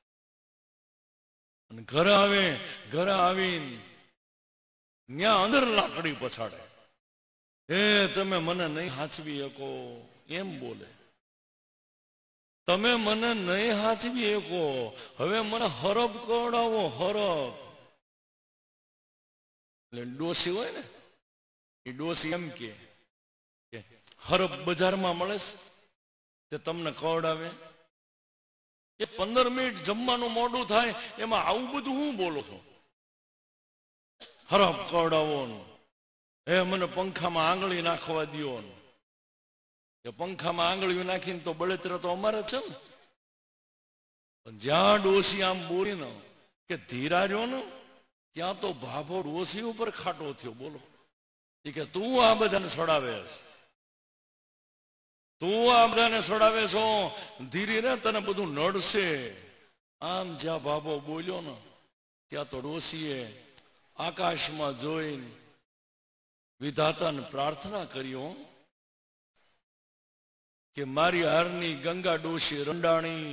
Speaker 2: અને ઘરે આવીને ત્યાં અંદર લાકડી પછાડે. તમે મને નહીં હાચવી શકો એમ બોલે. તમે મને નહીં હાચવી શકો, હવે મને હરબ કવડાવો. હરબ એટલે ડોસી હોય ને, એ ડોસી એમ કે હરબ બજારમાં મળે છે તે તમને કવડાવે. એ 15 મિનિટ જમવાનું મોડું થાય એમાં આવું બધું હું બોલો છો? હરબ કવડાવો, મને પંખામાં આંગળી નાખવા દો. એ પંખામાં આંગળીઓ નાખીને તો બળતરા તો અમારે છે ને. જ્યાં ડોસી આમ બોલી ને કે ધીરા રહ્યો ને, ત્યાં તો ભાભો ડોસી ઉપર ખાટો થયો. બોલો, એ કે તું આ બધાને સડાવે છે, તું આ બધાને સડાવે છો, ધીરી રે તને બધું નડશે. આમ જ્યાં બાબો બોલ્યો ને ત્યાં તો ડોશીએ આકાશમાં જોઈને વિધાતાને પ્રાર્થના કર્યો કે મારી હારની ગંગા ડોશી રંડાણી,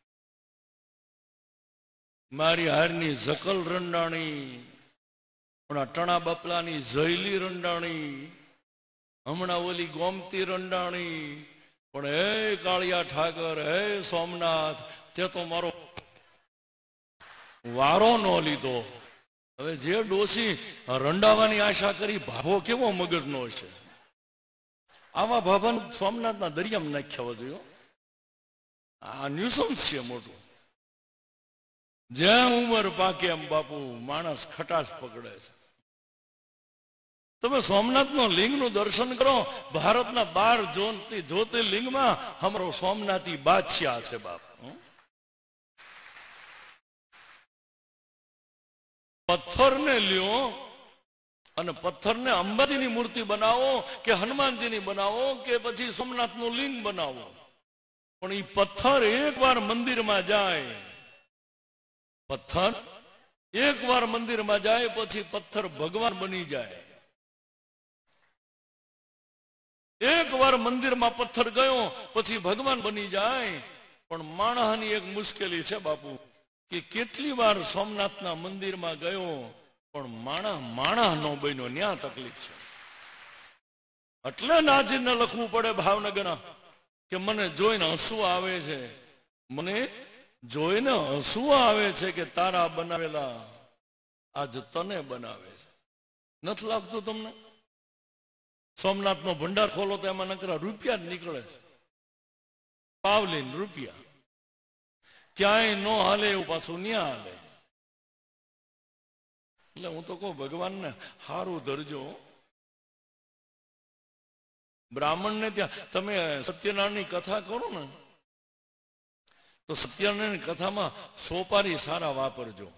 Speaker 2: મારી હારની જકલ રંડાણી, હમણાં ટણા બપલાની ઝૈલી રંડાણી, હમણાં ઓલી ગોમતી રંડાણી. પણ હે કાળિયા ઠાકર, હે સોમનાથ, તે તો મારો વારો ન લીધો. હવે જે ડોસી રંડાવાની આશા કરી, ભાભો કેવો મગજનો હશે. આવા ભાભાને સોમનાથના દરિયામાં નાખ્યા જોઈએ. આ ન્યુસન્સ છે મોટું. જેમ ઉંમર પાકે એમ બાપુ માણસ ખટાશ પકડે છે. તમે સોમનાથનો લિંગનું દર્શન કરો. ભારતના 12 જ્યોતિર્લિંગમાં અમારો સોમનાથી બાદશાહ છે બાપ. પથ્થરને લ્યો અને પથ્થરને અંબાજીની મૂર્તિ બનાવો કે હનુમાનજીની બનાવો કે પછી સોમનાથનું લિંગ બનાવો, પણ એ પથ્થર એકવાર મંદિરમાં જાય, પથ્થર એકવાર મંદિરમાં જાય પછી પથ્થર ભગવાન બની જાય. એકવાર મંદિરમાં પથ્થર ગયો પછી ભગવાન બની જાય. પણ માણસની એક મુશ્કેલી છે બાપુ કે કેટલી વાર સોમનાથના મંદિરમાં ગયો પણ માણસ નો બન્યો. ન્યા તકલીફ છે. એટલે નાજીને લખવું પડે ભાવનગરના કે મને જોઈને હસવું આવે છે, મને જોઈને હસવું આવે છે કે તારા બનાવેલા આજ તને બનાવે છે. નથી લાગતું તમને? સોમનાથનો ભંડાર ખોલો તો એમાં નકરા રૂપિયા જ નીકળે છે. પાવલીન રૂપિયા ક્યાંય નો હાલે એવું પાછું ન્યા હાલે. એટલે હું તો કહું ભગવાનને હારું ધરજો. બ્રાહ્મણને ત્યાં તમે સત્યનારાયણની કથા કરો ને તો સત્યનારાયણની કથામાં સોપારી સારા વાપરજો.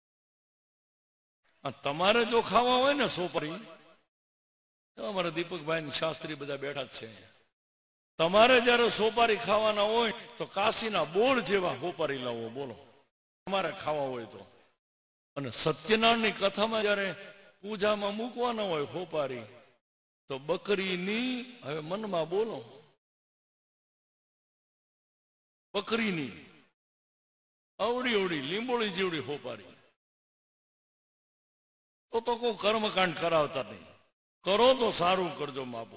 Speaker 2: તમારે જો ખાવા હોય ને સોપારી, અમારા દીપકભાઈ શાસ્ત્રી બધા બેઠા જ છે. તમારે જયારે સોપારી ખાવાના હોય તો કાશીના બોળ જેવા સોપારી લાવો. બોલો, તમારે ખાવા હોય તો. અને સત્યનારાયણની કથામાં જયારે પૂજામાં મૂકવાના હોય સોપારી તો બકરીની, હવે મનમાં બોલો, બકરીની અવડી અવડી લીંબોળી જેવડી સોપારી. તો કોઈ કર્મકાંડ કરાવતા નહીં. કરો તો સારું કરજો બાપુ.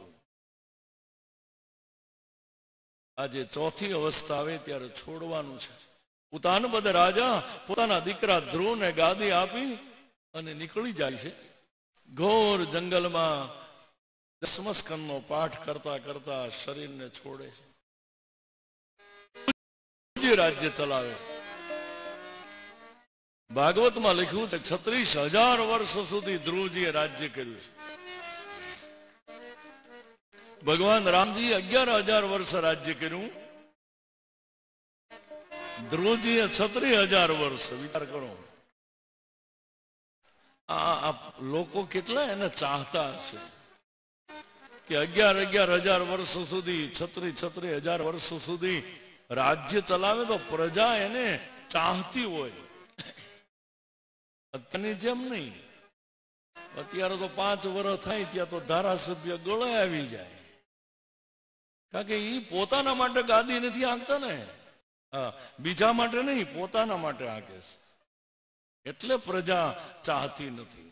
Speaker 2: આજે ચોથી અવસ્થા આવે ત્યારે છોડવાનું છે. ઉતાનબદ રાજા પોતાના દીકરા ધ્રુવને ગાદી આપી અને નીકળી જાય છે. ઘોર જંગલમાં દસમસ્કંદનો પાઠ કરતા કરતા શરીરને છોડે છે. રાજ્ય ચલાવે છે. ભાગવતમાં લખ્યું છે 36,000 વર્ષ સુધી ધ્રુવજીએ રાજ્ય કર્યું છે. ભગવાન રામજી 11,000 વર્ષ રાજ્ય કર્યું. ધ્રુવજીએ 36,000 વર્ષ. વિચાર કરો, આ લોકો કેટલા એને ચાહતા હશે કે 11,000 વર્ષો સુધી 36,000 વર્ષો સુધી રાજ્ય ચલાવે તો પ્રજા એને ચાહતી હોય. અત્યારની જેમ નહીં. અત્યારે તો 5 વર્ષ થાય ત્યાં તો ધારાસભ્ય ગળે આવી જાય, કારણ કે એ પોતાના માટે ગાદી નથી આંકતા ને, બીજા માટે નહીં, પોતાના માટે આંકે છે. એટલે પ્રજા ચાહતી નથી.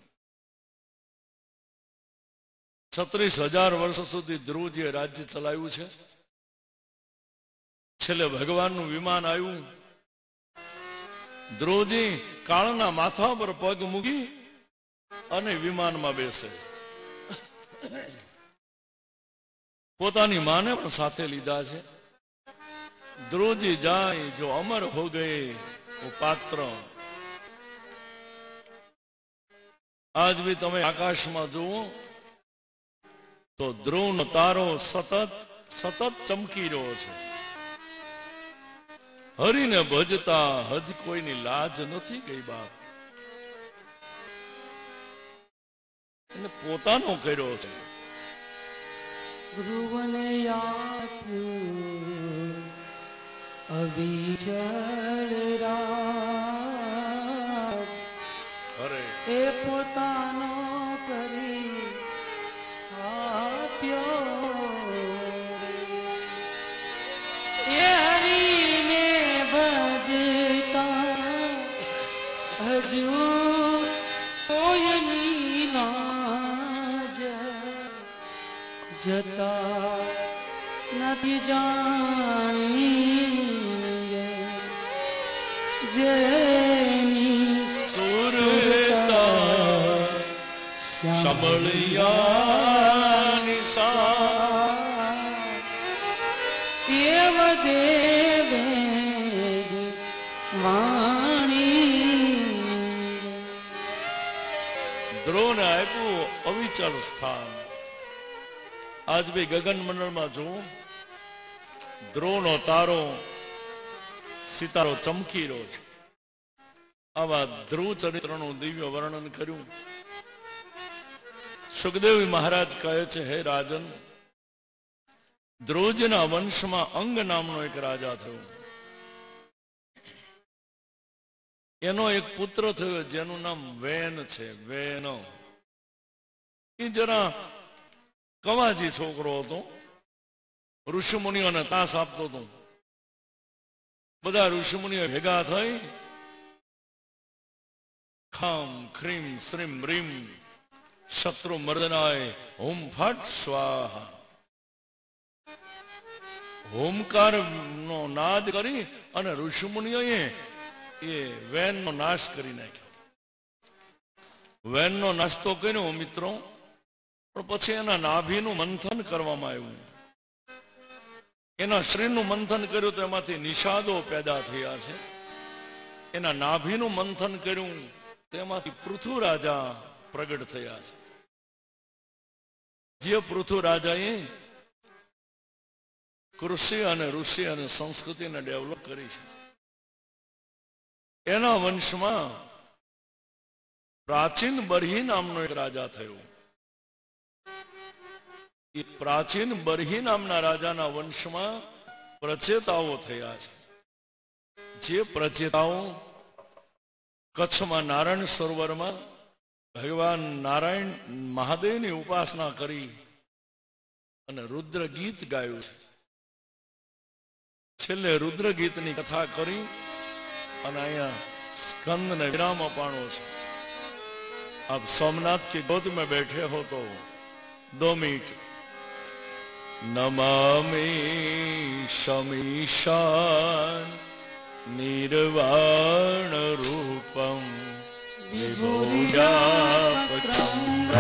Speaker 2: 36,000 વર્ષ સુધી ધ્રુવજીએ રાજ્ય ચલાવ્યું છે. છેલ્લે ભગવાનનું વિમાન આવ્યું. ધ્રુવજી કાળના માથા પર પગ મૂકી અને વિમાનમાં બેસે. પોતાની માને પણ સાથે લીધા છે. ધ્રુવજી જાય જો અમર હો ગયે વો પાત્ર. આજ भी તમે આકાશમાં જુઓ તો ધ્રુવનો તારો સતત ચમકી રહ્યો છે. હરિને ભજતા હજ કોઈની લાજ નથી ગઈ બાપ. એને પોતાનો કર્યો છે.
Speaker 1: ધ્રુવને આપ્યું અવિચળ રાજ,
Speaker 2: અરે
Speaker 1: એ પોતાનો કરી સ્થાપ્યો. એ હરીને ભજતા હજુ કોઈની લાજ જતા નથી જાણી જેની
Speaker 2: સુરતા સંભળિયાની સા
Speaker 1: એવ દેવે વાણી.
Speaker 2: ધ્રુવને આપ્યું અવિચળ સ્થાન. આજ भी ગગન મંડળમાં જો ધ્રુવનો તારો સિતારો ચમકી રહ્યો છે. આવા ધ્રુવ ચરિત્રનું દિવ્ય વર્ણન કર્યું. સુખદેવ મહારાજ કહે છે, હે રાજન, ધ્રુવજીના વંશમાં અંગ નામનો એક રાજા થયો. એનો એક પુત્ર થયો જેનું નામ વેન છે. વેન એ જરા કવાજી છોકરો હતો. ઋષિમુનિઓને તાસ આપતો હતો. બધા ઋષિમુનિઓ ભેગા થઈ ખમ ખ્રીમ શ્રીમ રીમ શત્રુ મર્દનાય હોમ ફટ સ્વાહા હોમકાર નો નાદ કરી અને ઋષિમુનિઓએ એ વેનનો નાશ કરી નાખ્યો. વેનનો નાશ તો કર્યો મિત્રો, પણ પછી એના નાભીનું મંથન કરવામાં આવ્યું. એના શરીરનું મંથન કર્યું તો એમાંથી નિષાદો પેદા થયા છે. એના નાભીનું મંથન કર્યું તેમાંથી પૃથુ રાજા પ્રગટ થયા છે. જે પૃથુ રાજાએ કૃષિ અને ઋષિ અને સંસ્કૃતિને ડેવલપ કરી છે. એના વંશમાં પ્રાચીન બરહી નામનો એક રાજા થયો. એ પ્રાચીન બરહી નામના રાજાના વંશમાં પ્રચેતાઓ થયા છે. જે પ્રચેતાઓ કચ્છમાં નારાયણ સરોવરમાં ભગવાન નારાયણ મહાદેવની ઉપાસના કરી અને રુદ્ર ગીત ગાયું છે. છેલ્લે રુદ્ર ગીતની કથા કરી અને અહીંયા સ્કંદને વિરામ અપાણો છે. આપ સોમનાથ की गोद में बैठे हो तो 2 मिनट नमामि शमीशान निर्वाण रूपम विभूव्यापकं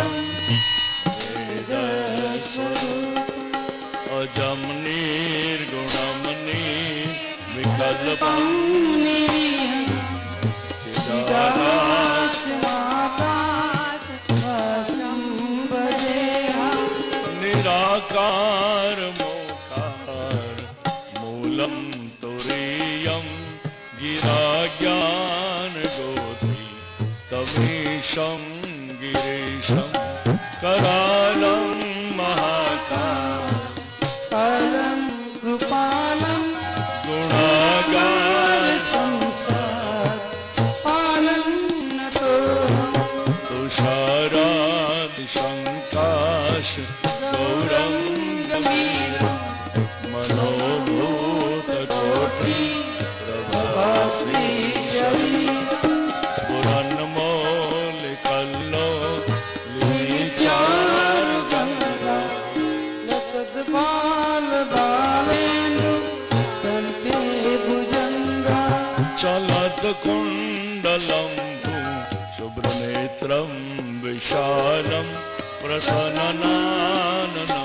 Speaker 2: अजम निर्गुणम निर्विकल्पं निराकार मोकार मूलम तुरीयम गिरा ज्ञान गोत्री तमीशं गिरीशं करालं महाकालं
Speaker 1: कृपालं
Speaker 2: गुणागार
Speaker 1: संसार पालं नतो
Speaker 2: तुषारादि शंकाश गौरं गंभीरं मनोभूत कोटि प्रभासी स्फुरन्मौलिकल्लो लीचारुगन्धा
Speaker 1: लसद्बाल बालेन्दु कंठे भुजंगा
Speaker 2: चलत कुंडलं तु शुभ्रनेत्रं विशालं प्रसन्नाननं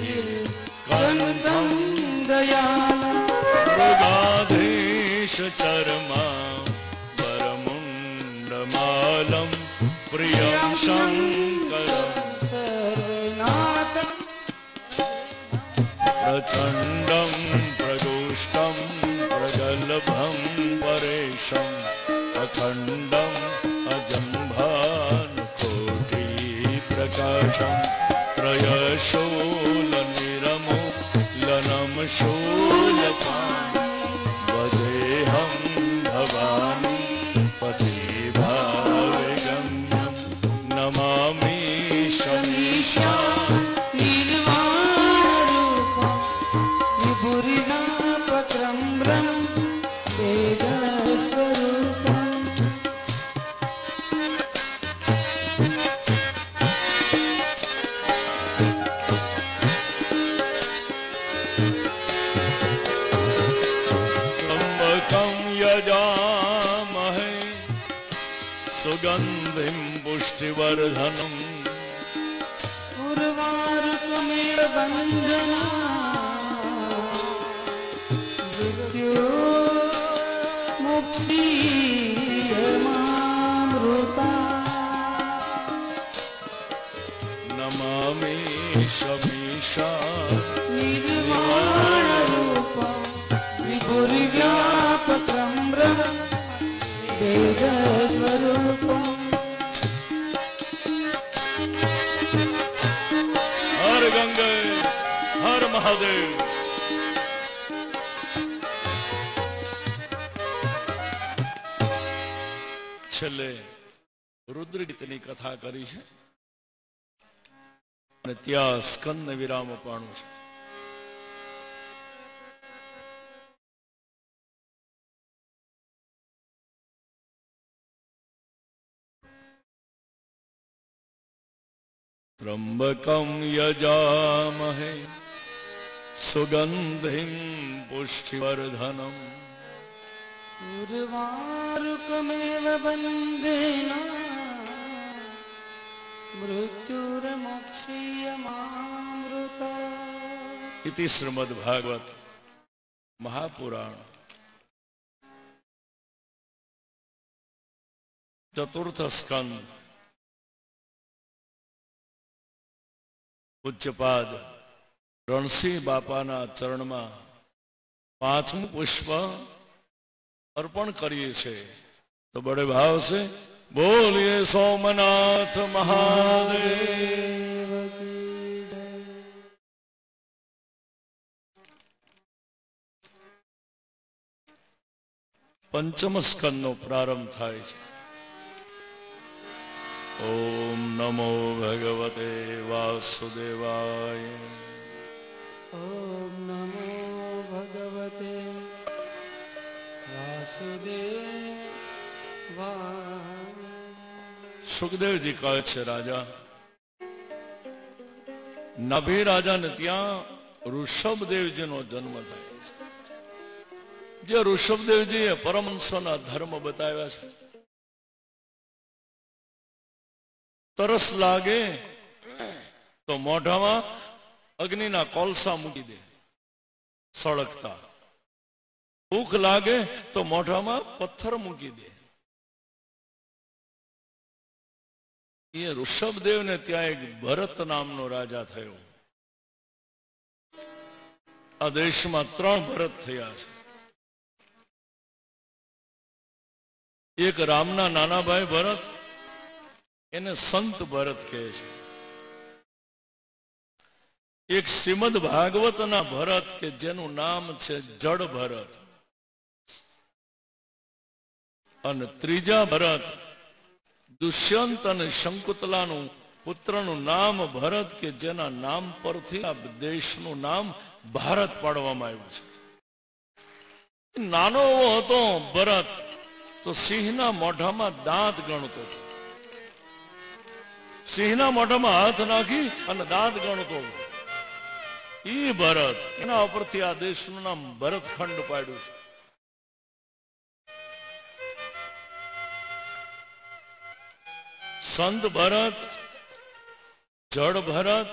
Speaker 2: कंठं
Speaker 1: दयालं
Speaker 2: मृगाधीश चर्मा वरमुण्डमालं प्रियं शङ्करं
Speaker 1: सर्वनाथं
Speaker 2: प्रचण्डं प्रगोष्ठं प्रगल्भं परेशम् अखण्डम् अजम्भानुकोटिप्रकाशं त्रयशूलनिरमुलनं शूलपाणिं वदेऽहं भवानी पतिभावगम्यं नमामि शमीशां
Speaker 1: निर्वाणरूपं विभुरिव्यापकं वेदस्वरूपम्
Speaker 2: यजामहे सुगंधिं पुष्टिवर्धनम्
Speaker 1: उर्वारुकमेव बन्धना मृत्यो मुक्षीयमामृता
Speaker 2: नमामि शमीशा
Speaker 1: निर्वाणरूपं विभुरिव्यापकं वेदस्वरूपम्
Speaker 2: हर गंगे हर महादेव। છેલ્લે રુદ્ર ગીતની કથા કરી છે અને ત્યાં સ્કંદ વિરામ અપાણું છે. त्र्यंबकं यजामहे सुगंधिं पुष्टिवर्धनम्
Speaker 1: उर्वारुकमेव बन्धेन मृत्युर्मुक्षीयमामृता
Speaker 2: इति श्रीमद्भागवत महापुराण चतुर्थ स्कंद पूज्यपाद रणसिंह बापाना चरण में पांचमું पुष्प अर्पण करिए छे तो बड़े भाव से बोलिए सोमनाथ महादेव की जय। पंचम स्कंदનો प्रारंभ थाय छे। ओम नमो भगवते वासुदेवाय।
Speaker 1: ओम नमो भगवते वासुदेवाय।
Speaker 2: सुखदेव जी कहे छे राजा नभि राजा ने त्या ऋषभदेव जी नो जन्म थाय। પૂજ્ય ઋષભદેવજીએ પરમહંસોના ધર્મ બતાવ્યા છે. તરસ લાગે તો મોઢામાં અગ્નિના કોલસા મૂકી દે સળગતા. ભૂખ લાગે તો મોઢામાં પથ્થર મૂકી દે. એ ઋષભદેવને ત્યાં એક ભરત નામનો રાજા થયો. આ દેશમાં 3 ભરત થયા છે. એક રામના નાના ભાઈ ભરત, એને સંત ભરત કહે છે. એક શ્રીમદ ભાગવતના ભરત કે જેનું નામ છે જડ ભરત. અને ત્રીજા ભરત દુષ્યંત અને શંકુતલાનું પુત્રનું નામ ભરત કે જેના નામ પરથી આ દેશનું નામ ભારત પાડવામાં આવ્યું છે. નાનો એવો હતો ભરત તો સિંહના મોઢામાં દાંત ગણતો. સિંહના મોઢામાં હાથ નાખી અને દાંત ગણતો. ઈ ભરત, એના ઉપરથી આ દેશનું નામ ભરતખંડ પાડ્યું છે. સંત ભરત, જડ ભરત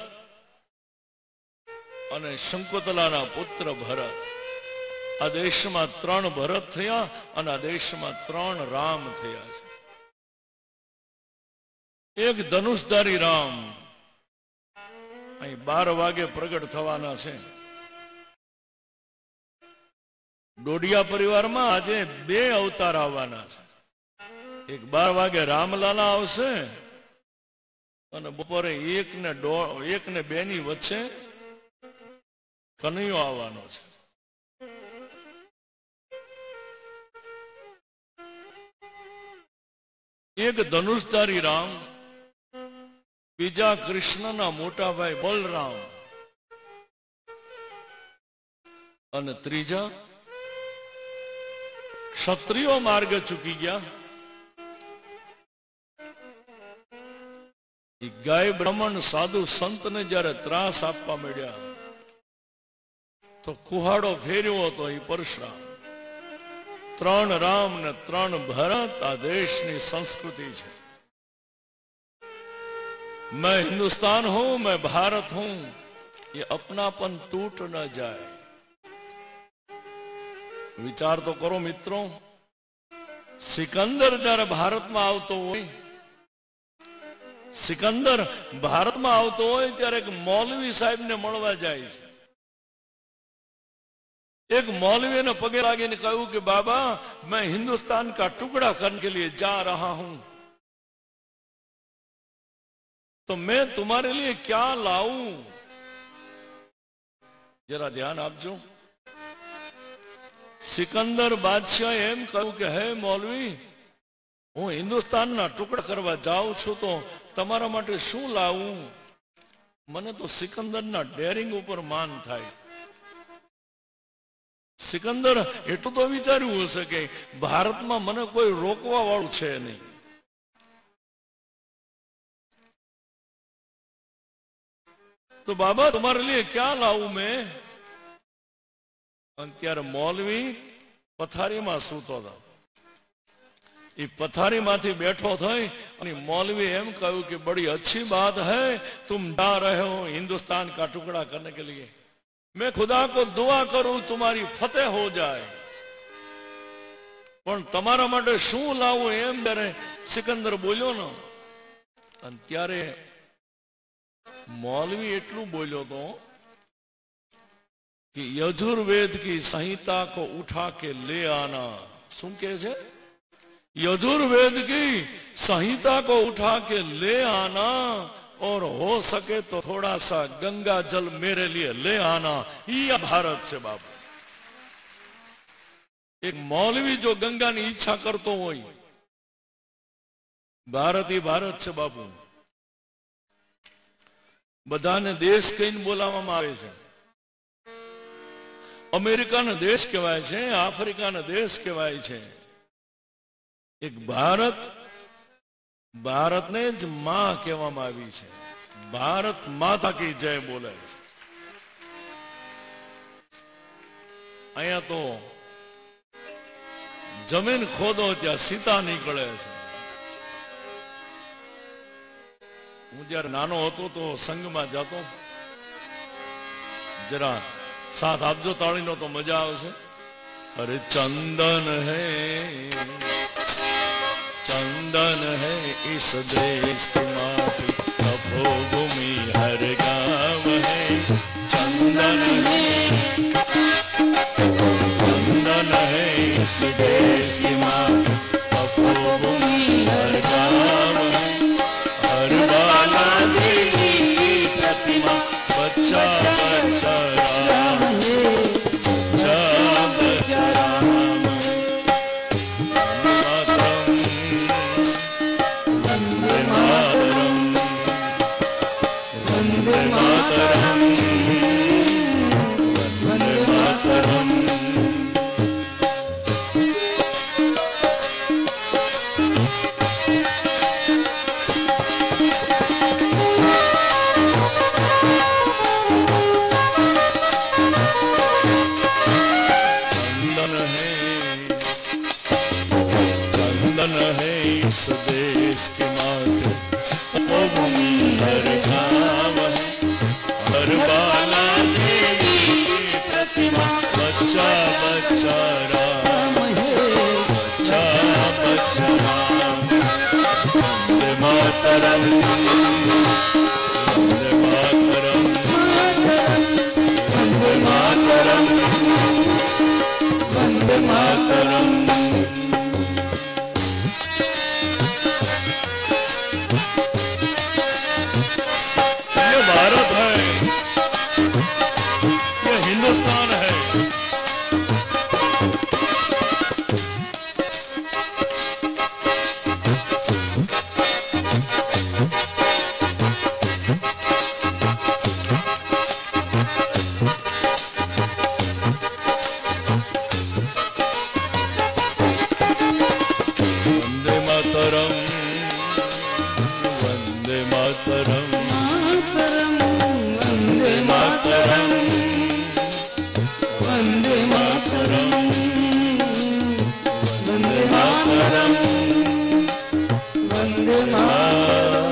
Speaker 2: અને શંકુતલાના પુત્ર ભરત. આ દેશમાં 3 ભરત થયા અને આ દેશમાં 3 રામ થયા છે. એક ધનુષધારી રામ અહીં 12 વાગે પ્રગટ થવાના છે. ડોડિયા પરિવારમાં આજે 2 અવતાર આવવાના છે. એક 12 વાગે રામલાલા આવશે અને બપોરે 1 ને 2 ની વચ્ચે કનૈયો આવવાનો છે. એક ધનુષધારી રામ, બીજા કૃષ્ણના મોટા ભાઈ બલરામ અને ત્રીજા ક્ષત્રિયો માર્ગે ચૂકી ગયા. ગાય બ્રાહ્મણ સાધુ સંતને જયારે ત્રાસ આપવા મળ્યા તો કુહાડો ફેર્યો હતો એ પરશુરામ. 3 રામ ને 3 ભરત આ દેશની સંસ્કૃતિ છે. मैं हिंदुस्तान हूं, मैं भारत हूं, ये अपनापन टूट न जाए. विचार तो करो मित्रों, सिकंदर जયારે ભારતમાં આવતો હોય, સિકંદર ભારતમાં આવતો હોય ત્યારે એક મૌલવી સાહેબને મળવા જાય છે. एक मौलवी ने पगे लागे ने कहू कि बाबा मैं हिंदुस्तान का टुकड़ा करने के लिए जा रहा हूं, तो मैं तुम्हारे लिए क्या लाऊं? जरा ध्यान आपजो. सिकंदर बादशाह एम कहू कि हे मौलवी, હું હિન્દુસ્તાનના ટુકડા કરવા જાઉં છું તો તમારા માટે શું લાવું? મને તો સિકંદરના ડેરિંગ ઉપર માન થાય. સિકંદર એટલું તો વિચાર્યું હશે કે ભારતમાં મને કોઈ રોકવા વાળું છે નહીં. તો બાબા તમારે લીએ ક્યાં લાવું મેં? અને ત્યારે મૌલવી પથારીમાં સૂતો હતો. એ પથારીમાંથી બેઠો થઈ અને मौलवी एम कहू कि बड़ी अच्छी बात है तुम जा रहे हो हिंदुस्तान का टुकड़ा करने के लिए, मैं खुदा को दुआ करूं तुम्हारी फतेह हो जाए, पण તમારા માટે શું લાવું એમ ત્યારે સિકંદર બોલ્યો ને. અને ત્યારે मौलवी એટલું બોલ્યો તો कि यजुर्वेद की संहिता को उठा के ले आना. શું કહે છે? यजुर्वेद की संहिता को उठा के ले आना और हो सके तो थोड़ा सा गंगा जल मेरे लिए ले आना. ये भारत से बाबू. एक मौलवी जो गंगा की इच्छा करतो हो, भारत ही भारत से बाबू. बधाने देश कहीने बोलावामां आवे छे. अमेरिका ने देश कहेवाय छे, आफ्रिका ने देश कहेवाय छे. एक भारत, भारत ने ज मां कहेवामां आवी छे. भारत माता की जय बोले छे. अहींया तो જમીન ખોદો ત્યાં સીતા નીકળે છે. હું જ્યારે નાનો હતો તો સંઘમાં જતો. જરા સાથ આપજો તાળીનો તો મજા આવશે. અરે ચંદન है इस देश की माटी, तपोभूमि हर गांव है. चंदन है इस देश की माटी, तपोभूमि हर गांव है. हर बाला देवी की प्रतिमा, बच्चा बच्चा राम है. बच्चा बच्चा राम है. वंदे मातरम, वंदे मातरम, वंदे मातरम. चंदन है इस देश की माटी, तपोभूमि हर गांव है. हर बाला देवी की प्रतिमा, बच्चा बच्चा राम है. बच्चा बच्चा राम. वंदे मातरम, वंदे मातरम, वंदे मातरम, वंदे मातरम. भारत है, ये हिंदुस्तान है. वंदे मातरम, वंदे मातरम, वंदे मातरम, वंदे मातरम, वंदे मातरम, वंदे मातरम.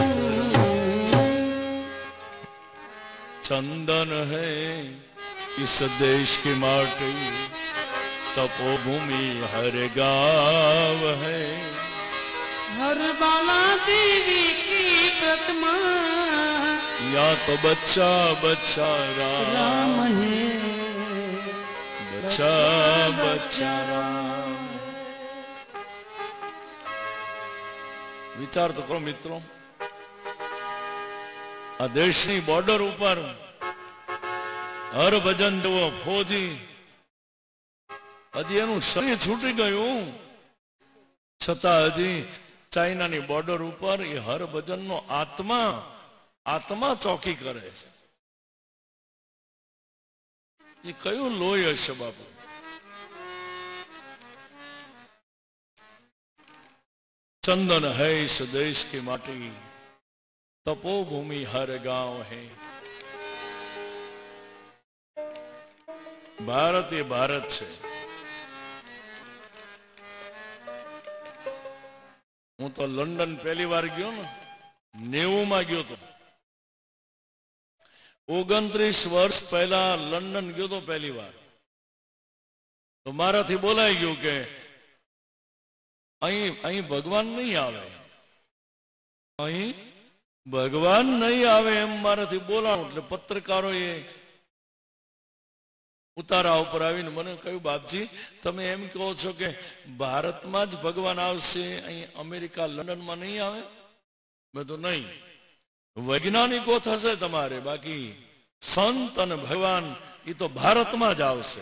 Speaker 2: चंदन है इस देश की माटी, तपोभूमि हर गांव है.
Speaker 1: हर बाला देवी की प्रतिमा,
Speaker 2: या तो बच्चा बच्चा राम
Speaker 1: है.
Speaker 2: बच्चा बच्चा राम. विचार तो करो मित्रों, आ देशनी बॉर्डर ऊपर हर भजन जो फौजी हजी एनु शरीर छूटी गयु, छता हजी चाइनानी बॉर्डर ऊपर ये हर भजन नो आत्मा चौकी करे છે. ये कયું લોહી હશે બાપુ? चंदन है इस देश की माटी, तपोभूमि हर गांव है. भारत ये भारत છે. હું તો લંડન પહેલી વાર ગયો ને 90 માં ગયો તો. 29 વર્ષ પહેલા લંડન ગયો તો પહેલી વાર. તો મારાથી બોલાઈ ગયું કે અહીં ભગવાન નહીં આવે, અહીં ભગવાન નહીં આવે એમ મારાથી બોલાવું. એટલે પત્રકારોએ ઉતારા ઉપર આવીને મને કહ્યું, બાપજી તમે એમ કહો છો કે ભારતમાં જ ભગવાન આવશે, અહીં અમેરિકા લંડનમાં નહીં આવે? મેં તો નહીં, વૈજ્ઞાનિકો થશે તમારે, બાકી સંત અને ભગવાન એ તો ભારતમાં જ આવશે.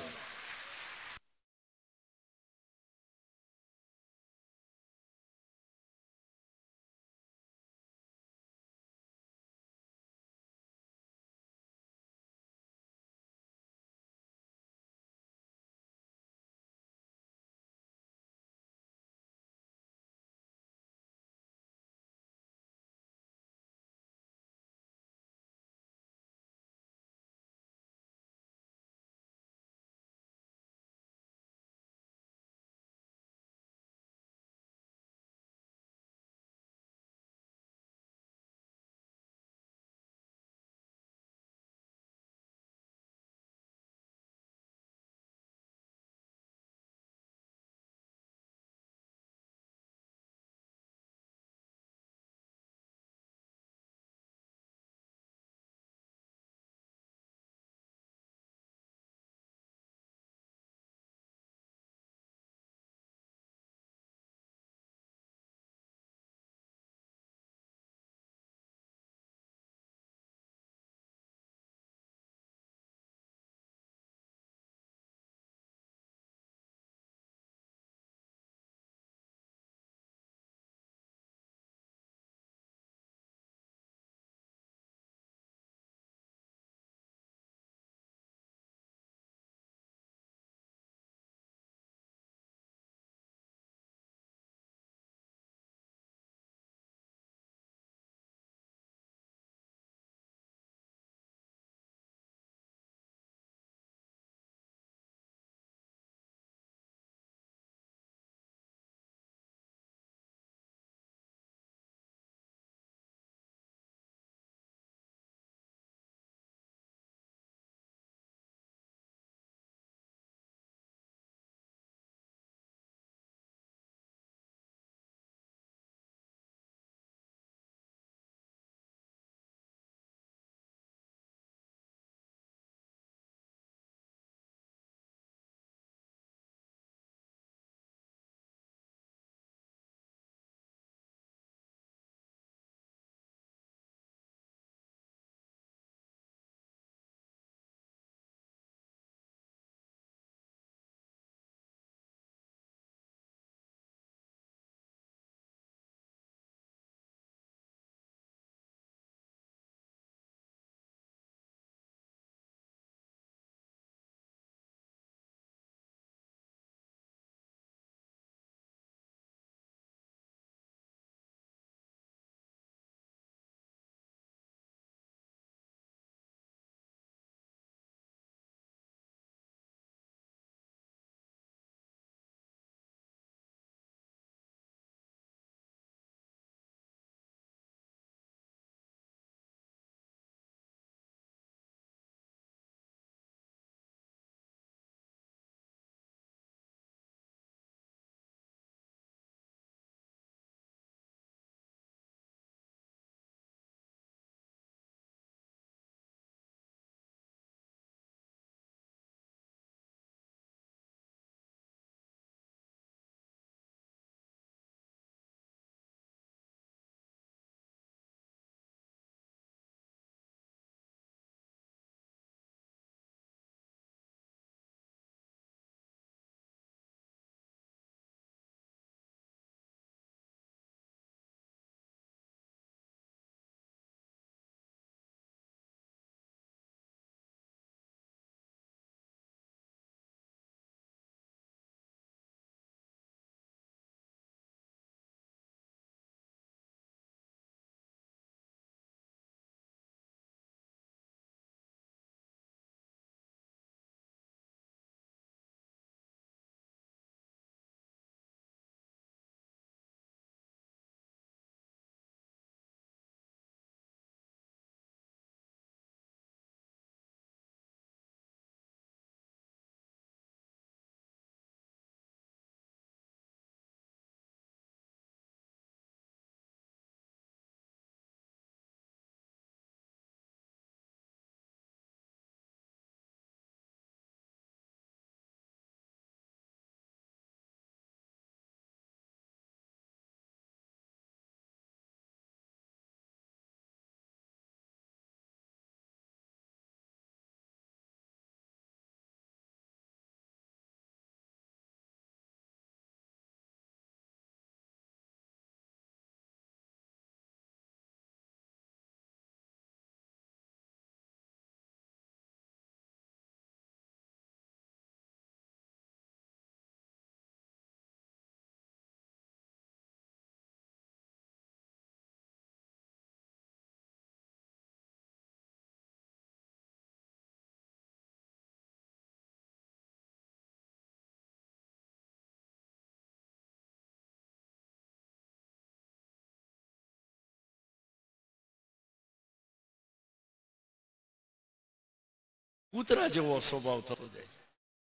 Speaker 2: કૂતરા જેવો સ્વભાવ થતો જાય છે.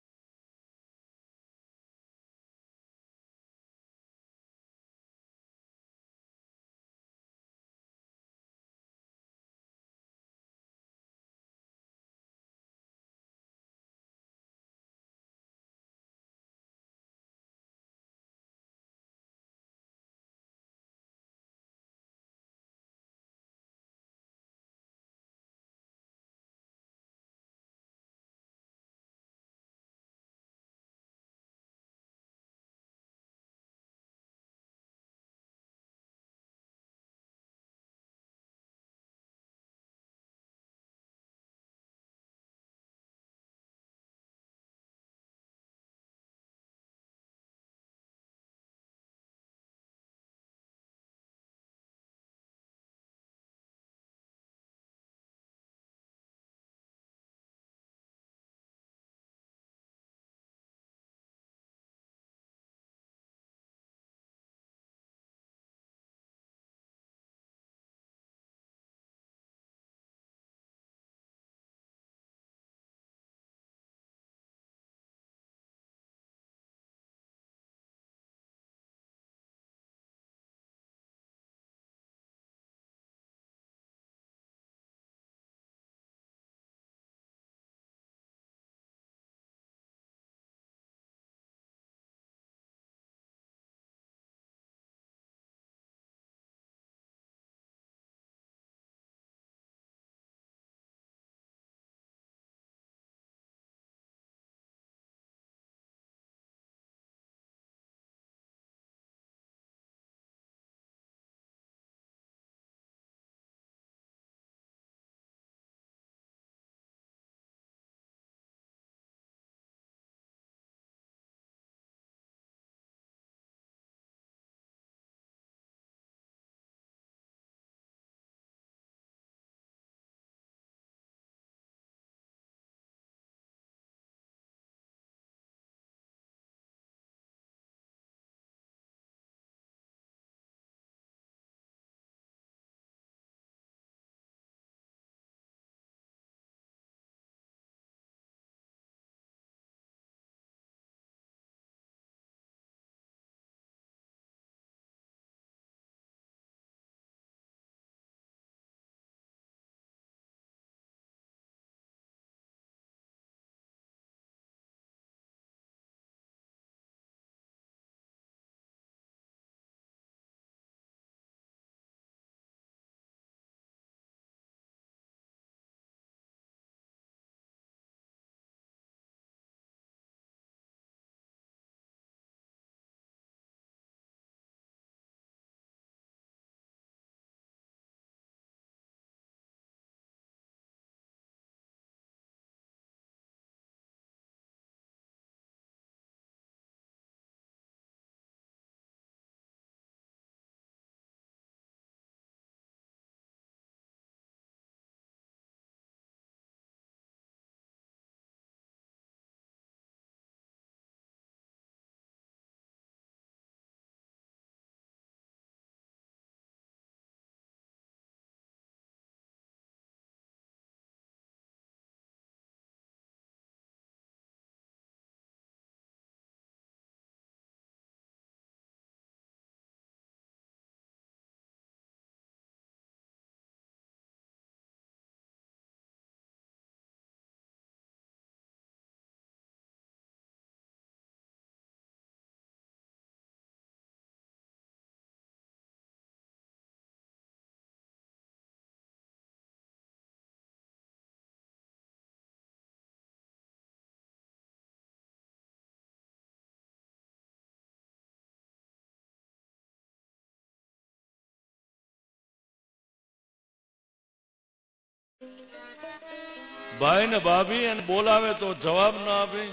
Speaker 2: ભાઈ ને ભાભી એને બોલાવે તો જવાબ ના આપે,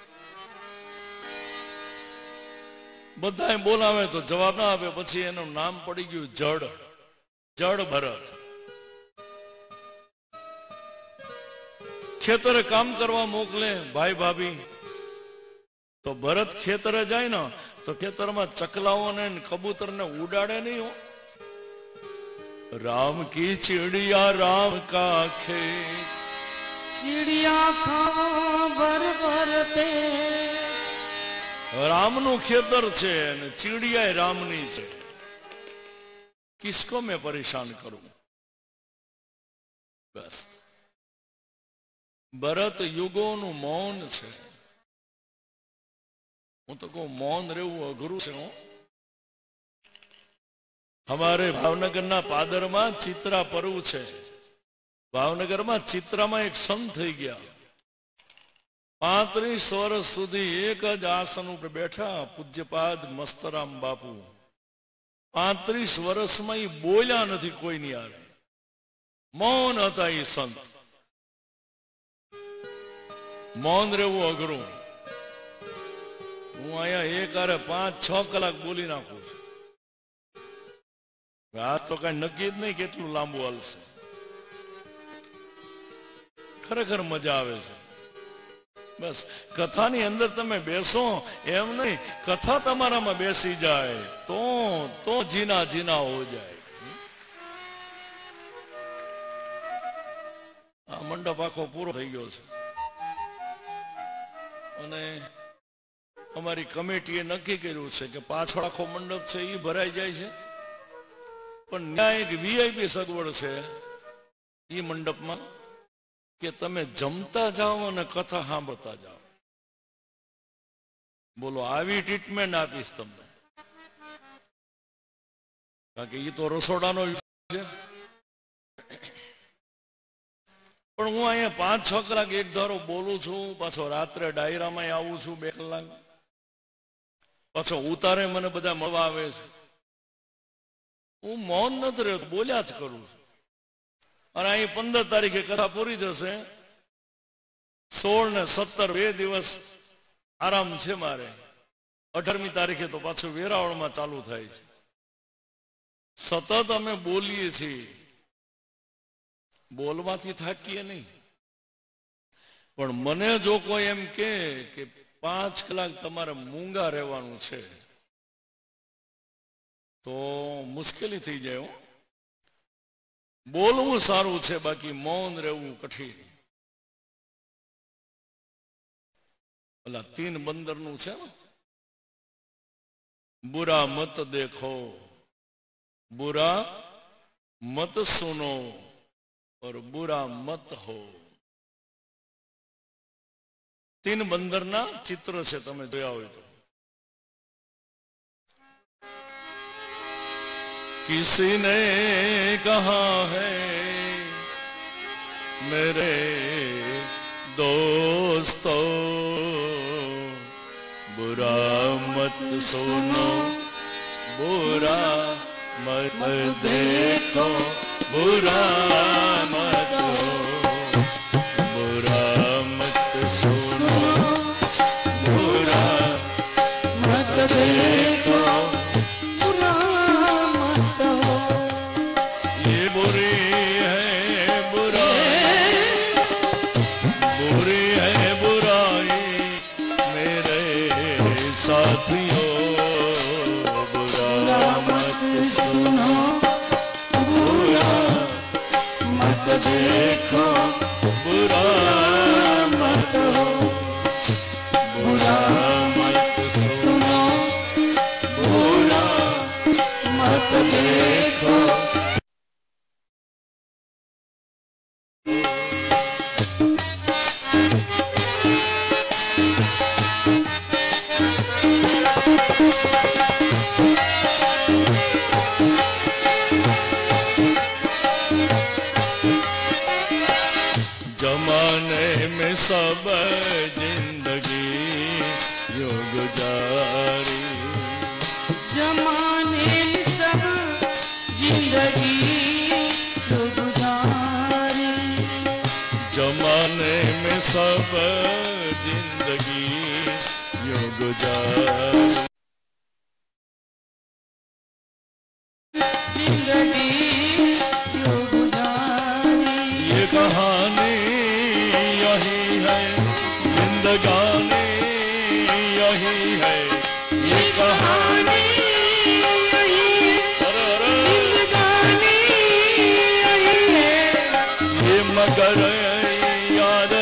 Speaker 2: બધા બોલાવે તો જવાબ ના આપે. પછી એનું નામ પડી ગયું જડ, જડ ભરત. ખેતરે કામ કરવા મોકલે ભાઈ ભાભી, તો ભરત ખેતરે જાય ને તો ખેતરમાં ચકલાઓને કબૂતરને ઉડાડે નહીં હો. રામ કી ચિડિયા રામ કા ખેત,
Speaker 1: चिड़िया खाओ भर भर पे।
Speaker 2: रामनु खेतर छे ने चिड़िया रामनी छे। किसको मैं परेशान करूं? बस भरत युगोनु मौन छे। हूँ तो कहूं मौन रेवू अघरू छे। हमारे भावनगर ना पादर में चित्रा पर्व छे। भावनगर में चित्रा में एक संत थई गया। 35 वर्ष सुधी एक ज आसन पर बैठा पूज्यपाद मस्तराम बापू। 35 वर्ष में ही बोल्या नहीं कोई नहीं आवे। मौन था ये संत। मौन रेवू अघरू। हूँ अँ एक 5-6 कलाक बोली नाखू। आज तो कई नक्की ज नहीं केटलू लांबू हालशे। खरेखर मजा आवे छे। बस कथा नी अंदर तमे बेसो एम नहीं, कथा तमारा में बेसी जाए तो जीना जीना हो जाए। आ मंडप आखो पूरो थई गयो छे अने अमारी कमिटीए नक्की कर्युं छे के पाछळ आखो मंडप छे ई भराई जाय छे, पण न्याय एक वीआईपी सगवड छे ई मंडप में के तमे जमता जाओ और कथा सांभळता जाओ। बोलो आवी ट्रीटमेंट आपीश तमने, कारण के ये तो रसोडानो विषय छे। पण हूँ अहीं 5-6 कलाक एक धारो बोलू छूं, पाछो रात्रे डायरा में आवुं छूं 2 कलाक, पाछो उतारे मने बधा मळवा आवे छे। हूँ मौन नथी रहेतो, बोल्या ज करूं छुं। और अहीं 15 तारीखे कथा पूरी थशे। 16 ने 17 2 दिवस आराम छे मारे। 18મી तारीखे तो पाछो वेरावळ में चालू थाय छे। सतत अमे बोलीए छीए, बोलवाथी थाकीए नहीं। पण मने जो कोई एम के 5 कलाक तमारे मूंगा रहेवानुं छे तो मुश्केली थी जाए। बोलवू सारू छे, बाकी मौन रहवू कठिन। ओला 3 बंदर नु छे ने, बुरा मत देखो, बुरा मत सुनो और बुरा मत हो। 3 बंदर ना चित्र छे, तमे जोया होय तो। किसी ने कहा है मेरे दोस्तों, बुरा मत सुनो, बुरा मत देखो, बुरा मत हो, बुरा मत सुनो, बुरा मत देखो, साथियों बुरा मत सुनो, बुरा मत देखो, बुरा मत हो, बुरा मत सुनो, बुरा मत देखो। जमाने में सब जिंदगी यूं गुजारी,
Speaker 1: जमाने में सब जिंदगी यूं गुजारी,
Speaker 2: जमाने में सब जिंदगी यूं गुजारी,
Speaker 1: जिंदगी यूं गुजारी।
Speaker 2: ये कहानी यही है, जिंदगानी यही है, ये कहानी
Speaker 1: यही है, जिंदगानी यही है।
Speaker 2: ये मगर याद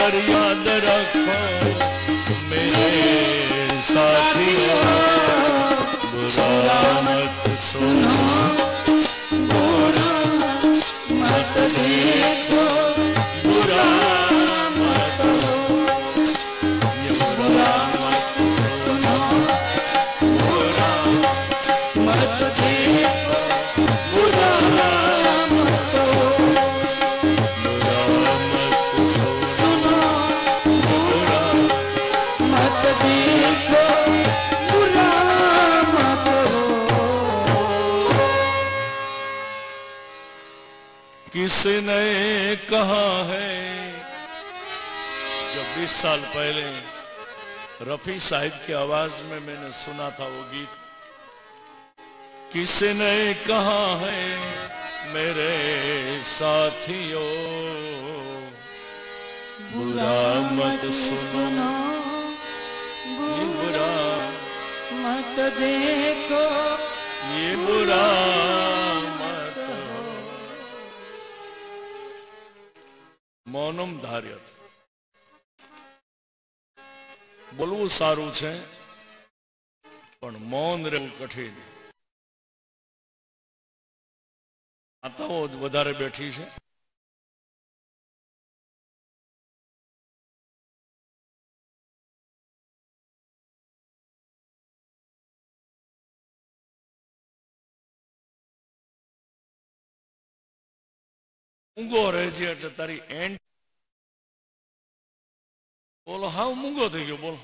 Speaker 2: पर याद रखो मेरे साथियों, बुरा मत सुनो,
Speaker 1: बुरा मत देखो,
Speaker 2: बुरा
Speaker 1: मत
Speaker 2: ये बुरा मत
Speaker 1: सुनो, बुरा मत देखो, बुरा मत सुनो, बुरा मत देखो, बुरा मत
Speaker 2: किसने कहा है, जब 20 साल पहले रफी साहिब की आवाज में मैंने सुना था वो गीत, किसने कहा है मेरे साथियों, बुरा मत सुनो, ये बुरा
Speaker 1: मत देखो,
Speaker 2: ये बुरा मत મૌનમ ધાર્યત બોલવું સારું છે પણ મૌન રહેવું કઠિન. માતાઓ વધારે બેઠી છે. મૂંગો રહે છે એટલે તારી એન્ડ બોલો હાવ મૂંગો થઈ ગયો બોલો.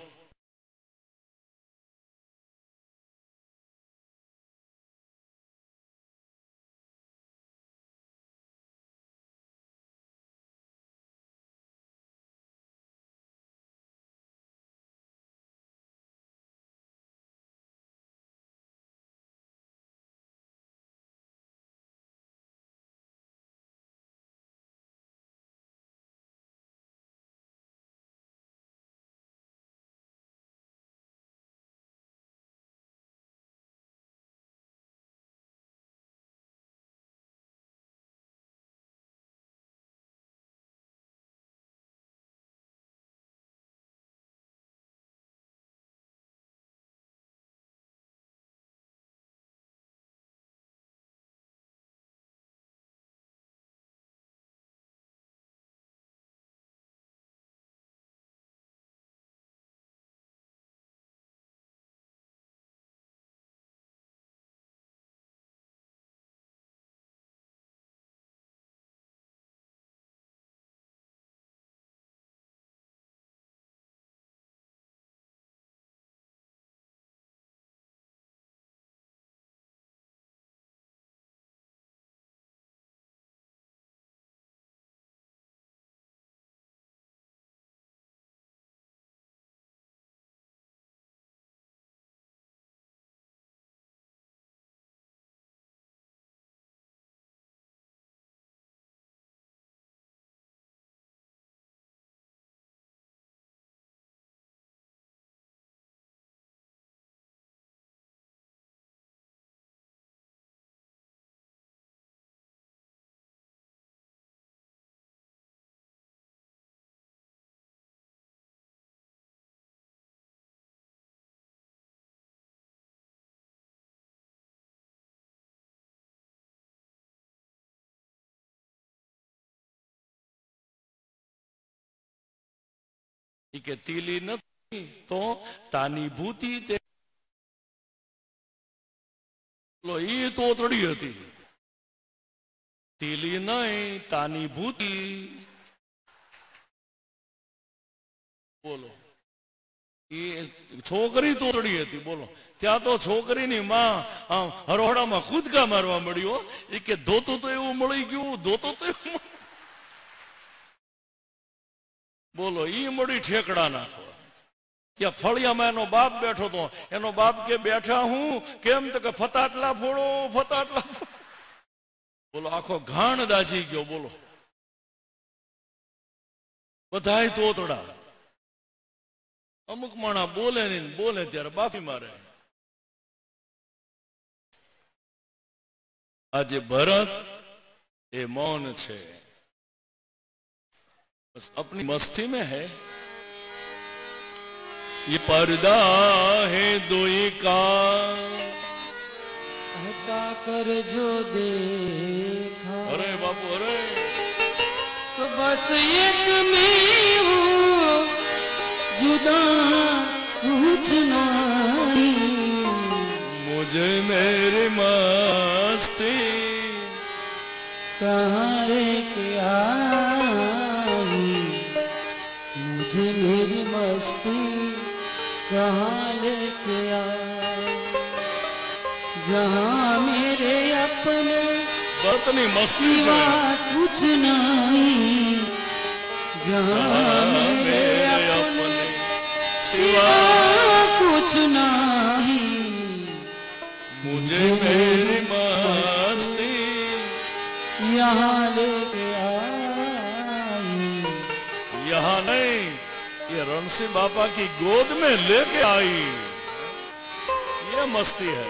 Speaker 2: કે તીલી નથી તો તાની ભૂતિ તે એ તો તડી હતી. તીલી નહીં તાની ભૂતિ બોલો. એ છોકરી તોતડી હતી બોલો. ત્યાં તો છોકરીની માં હરોડામાં કૂદકા મારવા મળ્યો. એ કે ધોતું તો એવું મળી ગયું, ધોતું તો એવું બોલો. ઈ મળી ઠેકડા નાખો. ત્યાં ફળિયામાં એનો બાપ બેઠો હતો. એનો બાપ કે બેઠા હું કેમ તો કે ફતાટલા ફોડો, ફતાટલા ફોડો બોલો. આખો ઘાણ દાજી ગયો બોલો. બધાય તોતડા. અમુક માણા બોલે નહીં, બોલે ત્યારે બાફી મારે. આજે ભરત એ મૌન છે. बस अपनी मस्ती में है। ये पर्दा है दोई का,
Speaker 1: हटा कर जो देखा,
Speaker 2: अरे बापू अरे,
Speaker 1: तो बस एक में हूँ, जुदा कुछ नहीं।
Speaker 2: मुझे मेरी मस्ती
Speaker 1: कहाँ लेके आई, मुझे मेरी मस्ती कहाँ लेके आई। जहाँ मेरे अपने
Speaker 2: बतनी मस्ती
Speaker 1: सिवा
Speaker 2: से,
Speaker 1: कुछ नहीं, जहाँ मेरे अपने सिवा कुछ नहीं।
Speaker 2: मुझे मेरी मस्ती
Speaker 1: यहाँ लेके आई,
Speaker 2: यहाँ नहीं, ये रणसी बापा की गोद में लेके आई, ये मस्ती है।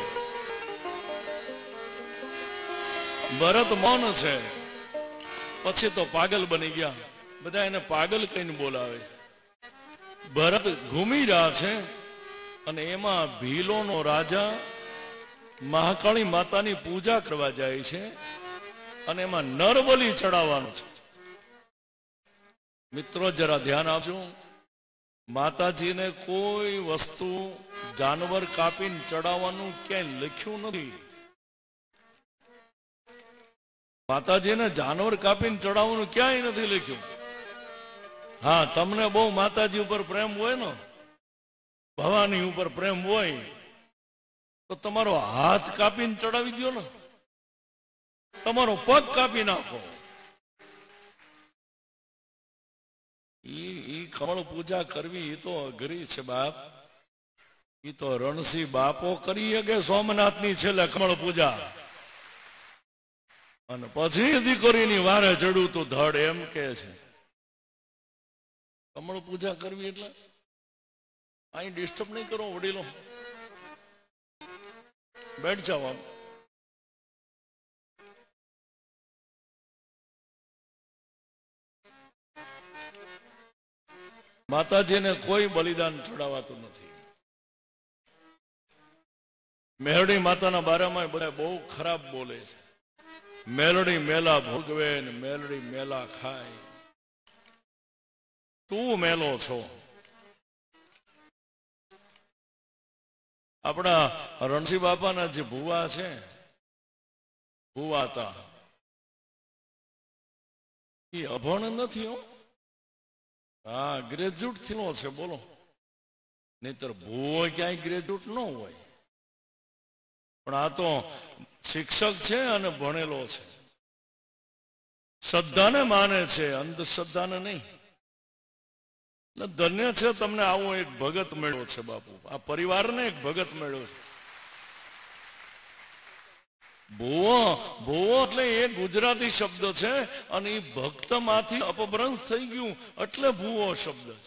Speaker 2: भरत मौन है, પછી તો પાગલ બની ગયા, બધા એને પાગલ કહીને બોલાવે। ભરત ઘૂમી રહ્યા છે અને એમાં ભીલોનો રાજા મહાકાળી માતાની પૂજા કરવા જાય છે અને એમાં નરબલી ચડાવવાનું છે। મિત્રો જરા ધ્યાન આપજો, માતાજીને કોઈ વસ્તુ જાનવર કાપીને ચડાવવાનું ક્યાંય લખ્યું નથી। માતાજીને જાનવર કાપીને ચડાવવાનું ક્યાંય નથી લખ્યું। હા, તમને બહુ માતાજી ઉપર પ્રેમ હોય ને, ભવાની ઉપર પ્રેમ હોય તો તમારો હાથ કાપીને ચડાવી દો ને, તમારો પગ કાપી નાખો। ઈ કમળ પૂજા કરવી એ તો અઘરી છે બાપ। ઈ તો રણસિંહ બાપો કરી કે સોમનાથની છેલ્લે કમળ પૂજા, અને પછી દીકરીની વારે ચડું તો ધડ એમ કે છે। કમળ પૂજા કરવી એટલે અહીં ડિસ્ટર્બ નહીં કરો વડીલો, બેઠ જાઓ આમ। માતાજીને કોઈ બલિદાન ચડાવાતું નથી। મેલડી માતાના બારામાં બધા બહુ ખરાબ બોલે છે। મેલડી મેલા ભોગવે ને મેલડી મેલા ખાય। તું મેલો છો। આપણા રણસિંહ બાપાના જે ભુવા છે, ભુવાતા, એ અભણ નથી હો। હા, ગ્રેજ્યુએટ થયેલો છે બોલો, નહીતર ભુવો ક્યાંય ગ્રેજ્યુએટ ન હોય। પણ આ તો શિક્ષક છે અને ભણેલો છે, શ્રદ્ધાને માને છે, અંધશ્રદ્ધાને નહીં। ધન્ય છે તમને આવો એક ભગત મળ્યો છે બાપુ, આ પરિવારને એક ભગત મળ્યો છે। ભુવો, ભુવો એટલે એ ગુજરાતી શબ્દ છે અને એ ભક્ત માંથી અપભ્રંશ થઈ ગયું એટલે ભુવો શબ્દ છે।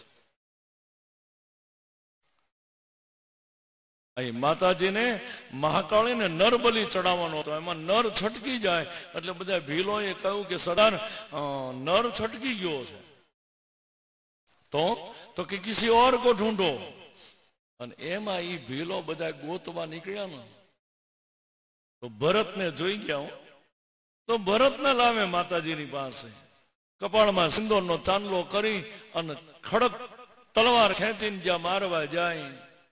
Speaker 2: માતાજીને મહાકાળીને નરબલી ચડાવવાનો હતો, એમાં નર છટકી જાય એટલે બધા ભીલોએ કહ્યું કે સરદાર નર છટકી ગયો છે તો કે કિસી ઓર કો ઢૂંઢો। અને એમાં એ ભીલો બધા ગોતવા નીકળ્યા ને તો ભરતને જોઈ ગયા। તો ભરતને લાવે માતાજીની પાસે, કપાળમાં સિંદૂરનો ચાંદલો કરી અને ખડક તલવાર ખેંચીને જ્યાં મારવા જાય।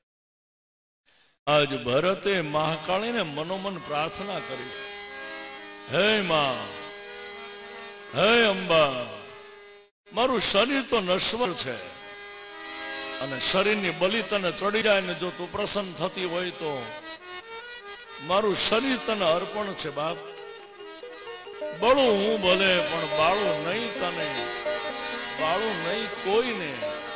Speaker 2: આજ ભરતે મહાકાળીને મનોમન પ્રાર્થના કરી, હે માં, હે અંબા, મારું શરીર તો નશ્વર છે અને શરીરની બલિ તને ચડી જાય ને જો તું પ્રસન્ન થતી હોય તો મારું શરીર તને અર્પણ છે બાપ। બળું હું ભલે પણ બાળું નહીં તને, બાળું નહીં કોઈને।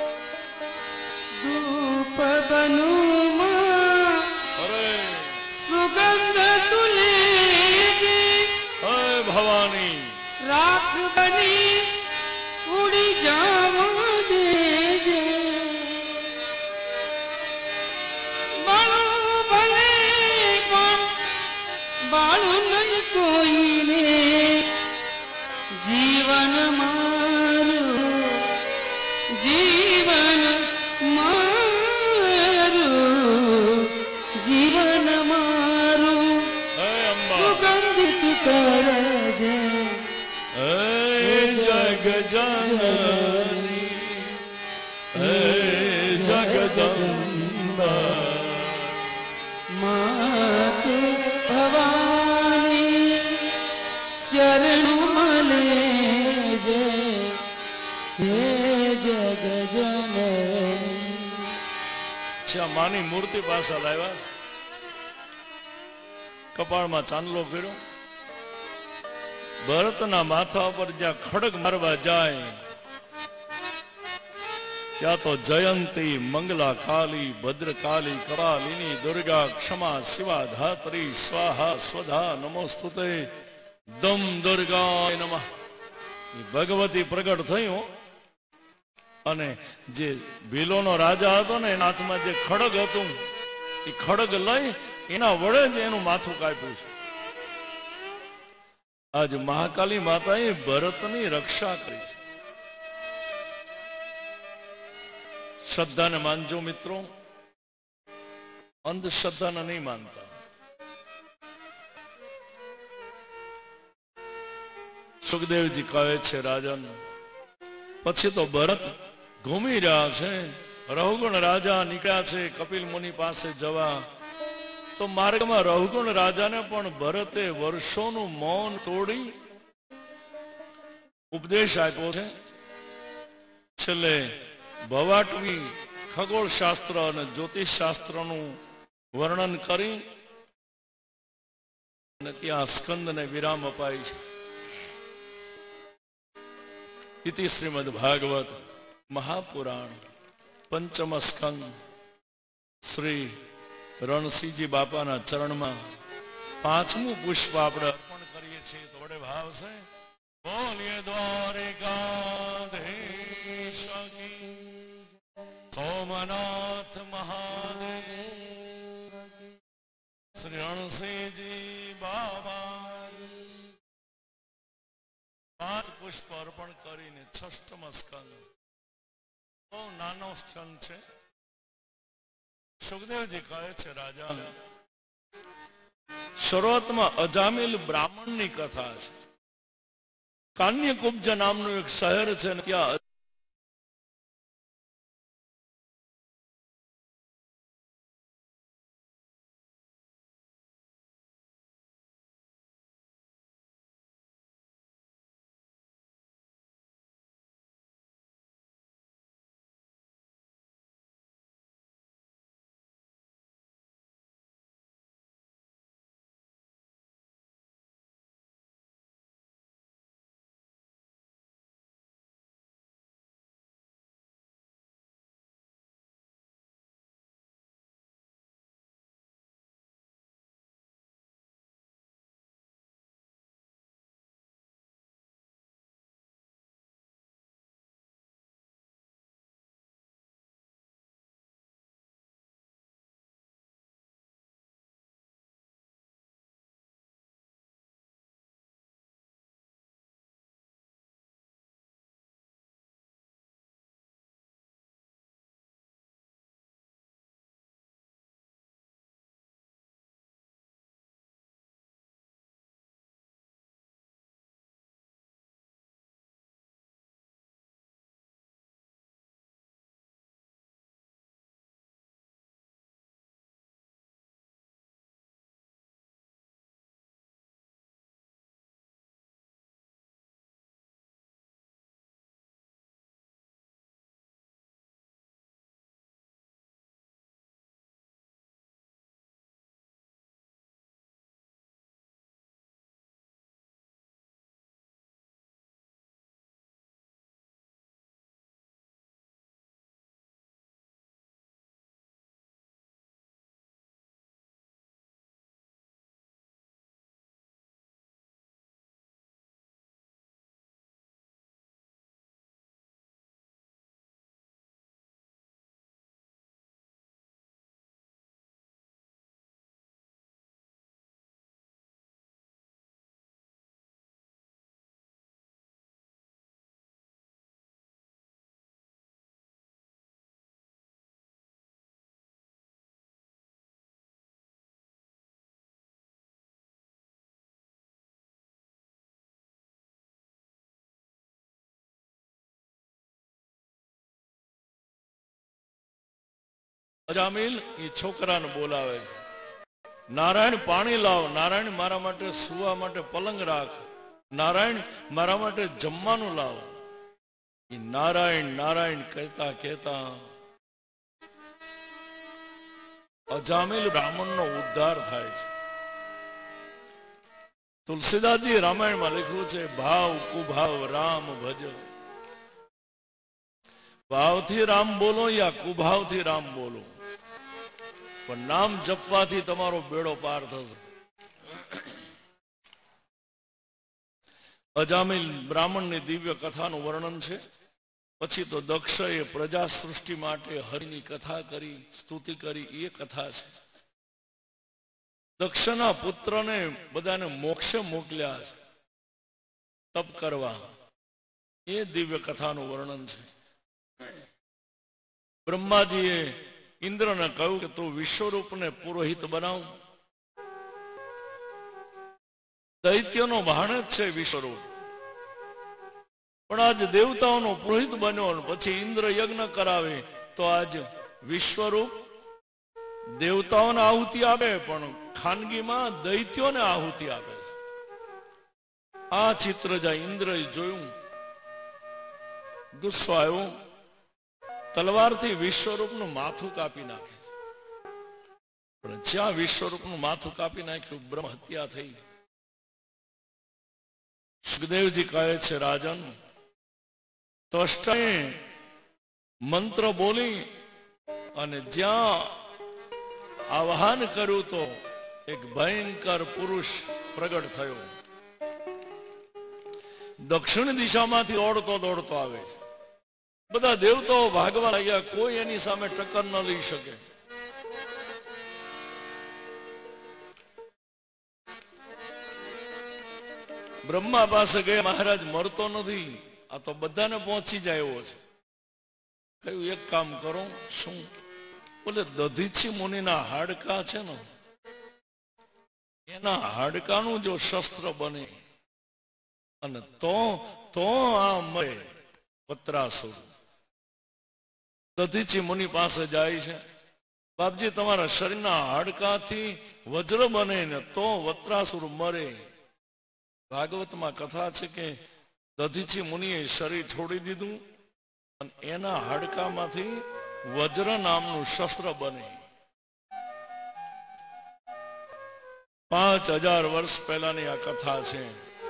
Speaker 1: ધૂપ બનું માં,
Speaker 2: અરે
Speaker 1: સુગંધ તુલેજી,
Speaker 2: હે ભવાની,
Speaker 1: રાખ બની ઉડી જાવા દેજે। બાળું ભલે પણ બાળું નહીં કોઈને, જીવન મારું ઉદિત કરજે
Speaker 2: હે જગ જનની હે જગદંબા
Speaker 1: માત ભવાની શરણું મળે જે હે જગ જનની.
Speaker 2: માની મૂર્તિ પાસે લાવ્યા, કપાળમાં ચાંદલો કર્યો, ભરતના માથા પર જ્યાં ખડગ મારવા જાય ત્યાં તો જયંતી, મંગલા કાલી, ભદ્રકાલી, કરાલિની, દુર્ગા, ક્ષમા, શિવા, ધાત્રી, સ્વાહા, સ્વધા, નમોસ્તુતે, દમ દુર્ગાય નમઃ. ભગવતી પ્રગટ થયું અને જે ભીલોનો રાજા હતો ને એના હાથમાં જે ખડગ હતું એ ખડગ લઈ એના વડે જ એનું માથું કાપ્યું છે. આજ મહાકાલી માતાએ ભરતની રક્ષા કરી છે. શ્રદ્ધાને માનજો મિત્રો, અંધશ્રદ્ધાને નહીં માનતા. સુખદેવજી કહે છે રાજાને, પછી તો ભરત ઘૂમી રહ્યા છે, રહુગુણ રાજા નીકળ્યા છે કપિલ મુનિ પાસે જવા. તો માર્ગમાં રહુગુણ રાજાને પણ ભરતે વર્ષોનું મૌન તોડી ઉપદેશ આપ્યો છે. છેલ્લે ભવાટવી ખગોળ શાસ્ત્ર અને જ્યોતિષ શાસ્ત્રનું વર્ણન કરી અને ત્યાં સ્કંદને વિરામ અપાય છે. ઇતિ શ્રીમદ ભાગવત મહાપુરાણ પંચમ સ્કંદ શ્રી રણસિંહજી બાપાના ચરણમાં પાંચમું પુષ્પ આપણે અર્પણ કરીએ છીએ. તો વડે ભાવ છે બોલીએ દ્વારિકાધીશ કી, સોમનાથ મહાદેવ, શ્રી રણસિંહજી બાબા. પાંચ પુષ્પ અર્પણ કરીને છઠ્ઠમ સ્કંદ બહુ નાનો સ્કંદ છે. સુખદેવજી કહે છે રાજા, શરૂઆતમાં અજામિલ બ્રાહ્મણની કથા છે. કાન્યકુબ્જ નામનું એક શહેર છે, ત્યાં અજામિલ એ છોકરાને બોલાવે છે, નારાયણ પાણી લાવ, નારાયણ મારા માટે સુવા માટે પલંગ રાખ, નારાયણ મારા માટે જમવાનું લાવ. એ નારાયણ નારાયણ કહેતા કહેતા અજામિલ બ્રાહ્મણનો ઉદ્ધાર થાય છે. તુલસીદાસજી રામાયણમાં લખ્યું છે, ભાવ કુભાવ રામ ભજ. ભાવથી રામ બોલો યા કુભાવથી રામ બોલો, પણ નામ જપવાથી તમારો બેડો પાર થશે. અજામિલ બ્રાહ્મણની દિવ્ય કથાનું વર્ણન છે. પછી તો દક્ષએ પ્રજા સૃષ્ટિ માટે હરિની કથા કરી, સ્તુતિ કરી, એ કથા છે. દક્ષના પુત્રને બધાને મોક્ષે મોકલ્યા છે તપ કરવા, એ દિવ્ય કથાનું વર્ણન છે. બ્રહ્માજીએ ઇન્દ્રને કહ્યું કે તું વિશ્વરૂપને પુરોહિત બનાવ. દૈત્યનો ભાણ જ છે વિશ્વરૂપ, પણ આજ દેવતાઓનો પુરોહિત બન્યો. પછી ઇન્દ્ર યજ્ઞ કરાવે તો આજ વિશ્વરૂપ દેવતાઓને આહુતિ આપે, પણ ખાનગીમાં દૈત્યોને આહુતિ આપે છે. આ ચિત્ર જ્યાં ઇન્દ્રએ જોયું, ગુસ્સો આવ્યો, તલવારથી વિશ્વરૂપનું માથું કાપી નાખે. પણ જ્યાં વિશ્વરૂપનું માથું કાપી નાખ્યું, બ્રહ્મ હત્યા થઈ. સુખદેવજી કહે છે, રાજન, ત્વષ્ટાએ મંત્ર બોલી અને જ્યાં આવાહન કર્યું તો એક ભયંકર પુરુષ પ્રગટ થયો. દક્ષિણ દિશામાંથી દોડતો દોડતો આવે છે. બધા દેવતાઓ ભાગવા લાગ્યા, કોઈ એની સામે ટક્કર ન લઈ શકે. બ્રહ્મા પાસે ગયા, મહારાજ મરતો નથી, આ તો બધાને પહોંચી જાય એવો છે. કયું એક કામ કરો. શું? બોલે દધીચી મુનિના હાડકા છે ને, એના હાડકાનું જો શસ્ત્ર બને અને તો આ મરે વત્રાસુર. દધીચી મુનિ પાસે જાય છે, બાપજી તમારા શરીરના હાડકાથી વજ્ર બને ને તો વત્રાસુર મરે. ભાગવતમાં કથા છે કે દધીચી મુનિએ શરીર છોડી દીધું અને એના હાડકામાંથી વજ્ર નામનું શસ્ત્ર બને. 5000 વર્ષ પહેલાની આ કથા છે.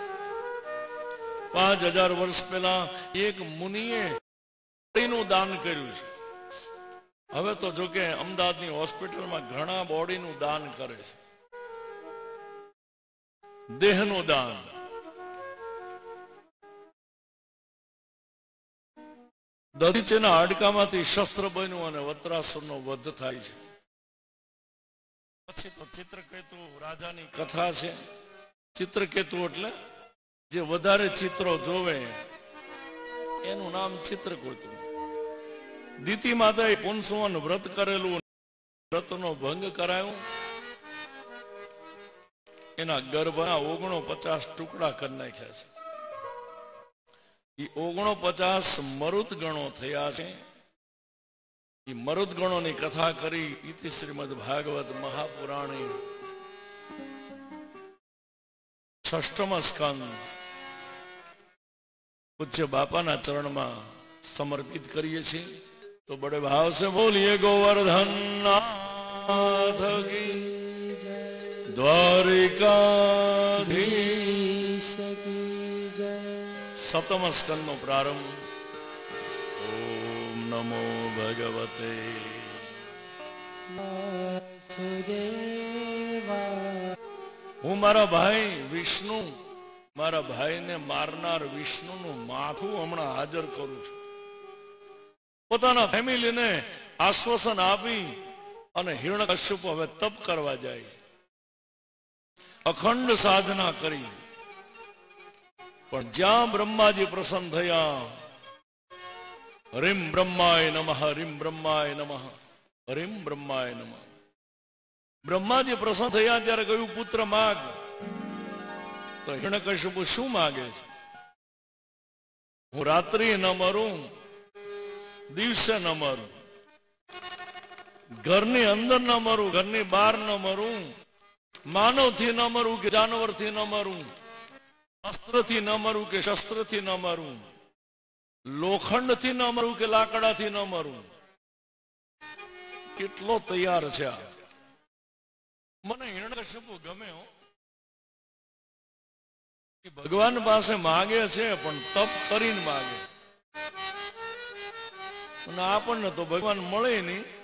Speaker 2: 5000 વર્ષ પહેલા એક મુનિએ બોડીનું દાન કર્યું છે. હવે તો જો કે અમદાવાદની હોસ્પિટલમાં ઘણા બોડીનું દાન કરે છે, દેહનું દાન. દધીચીના હાડકામાંથી શસ્ત્ર બન્યું અને વત્રાસુરનો વધ થાય છે. પછી તો ચિત્રકેતુ રાજાની કથા છે. ચિત્રકેતુ એટલે જે વધારે ચિત્રો જોવે એનું નામ ચિત્રકેતુ. દિતિ માતાએ પુનસુવન વ્રત કરેલું, વ્રતનો ભંગ કરાયો, એના ગર્ભના 49 ટુકડા કરી નાખ્યા છે. એ 49 મરુદ ગણો થયા છે. એ મરુદ ગણોની કથા કરી ઇતિ શ્રીમદ ભાગવત મહાપુરાણે 6મ સ્કંદ પૂજ્ય બાપાના ચરણમાં સમર્પિત કરીએ છીએ. તો બડે ભાવ સે બોલીએ ગોવર્ધન નાથ કી જય, દ્વારિકાધીશ કી જય. 7મ સ્કંદનો પ્રારંભ. ઓમ નમો ભગવતે વાસુદેવાય. હું મારા ભાઈ વિષ્ણુ, મારા ભાઈને મારનાર વિષ્ણુનું માથું હમણાં હાજર કરું છું. પોતાના ફેમિલીને આશ્વાસન આપી અને હિરણ્યકશ્યપ હવે તપ કરવા જાય. અખંડ સાધના કરી, પણ જ્યાં બ્રહ્માજી પ્રસન્ન થયા, હરિમ બ્રહ્માય નમઃ, હરિમ બ્રહ્માય નમઃ, હરિમ બ્રહ્માય નમઃ. બ્રહ્માજી પ્રસન્ન થયા ત્યારે કહ્યું, પુત્ર માગ. તો હિરણ્યકશ્યપ શું માગે છે? હું રાત્રિ ન મરું, દિવસે ન મરું, ઘરની અંદર ન મરું, ઘરની બહાર ન મરું, માનવ થી ન મરું કે જાનવર થી ન મરું, અસ્ત્રથી ન મરું કે શસ્ત્રથી ન મરું, લોખંડથી ન મરું કે લાકડાથી ન મરું. કેટલો તૈયાર છે આ. મને હિરણ્યકશ્યપુ ગમે હો. ભગવાન પાસે માગે છે પણ તપ કરીને માગે, અને આપણને તો ભગવાન મળે નહીં.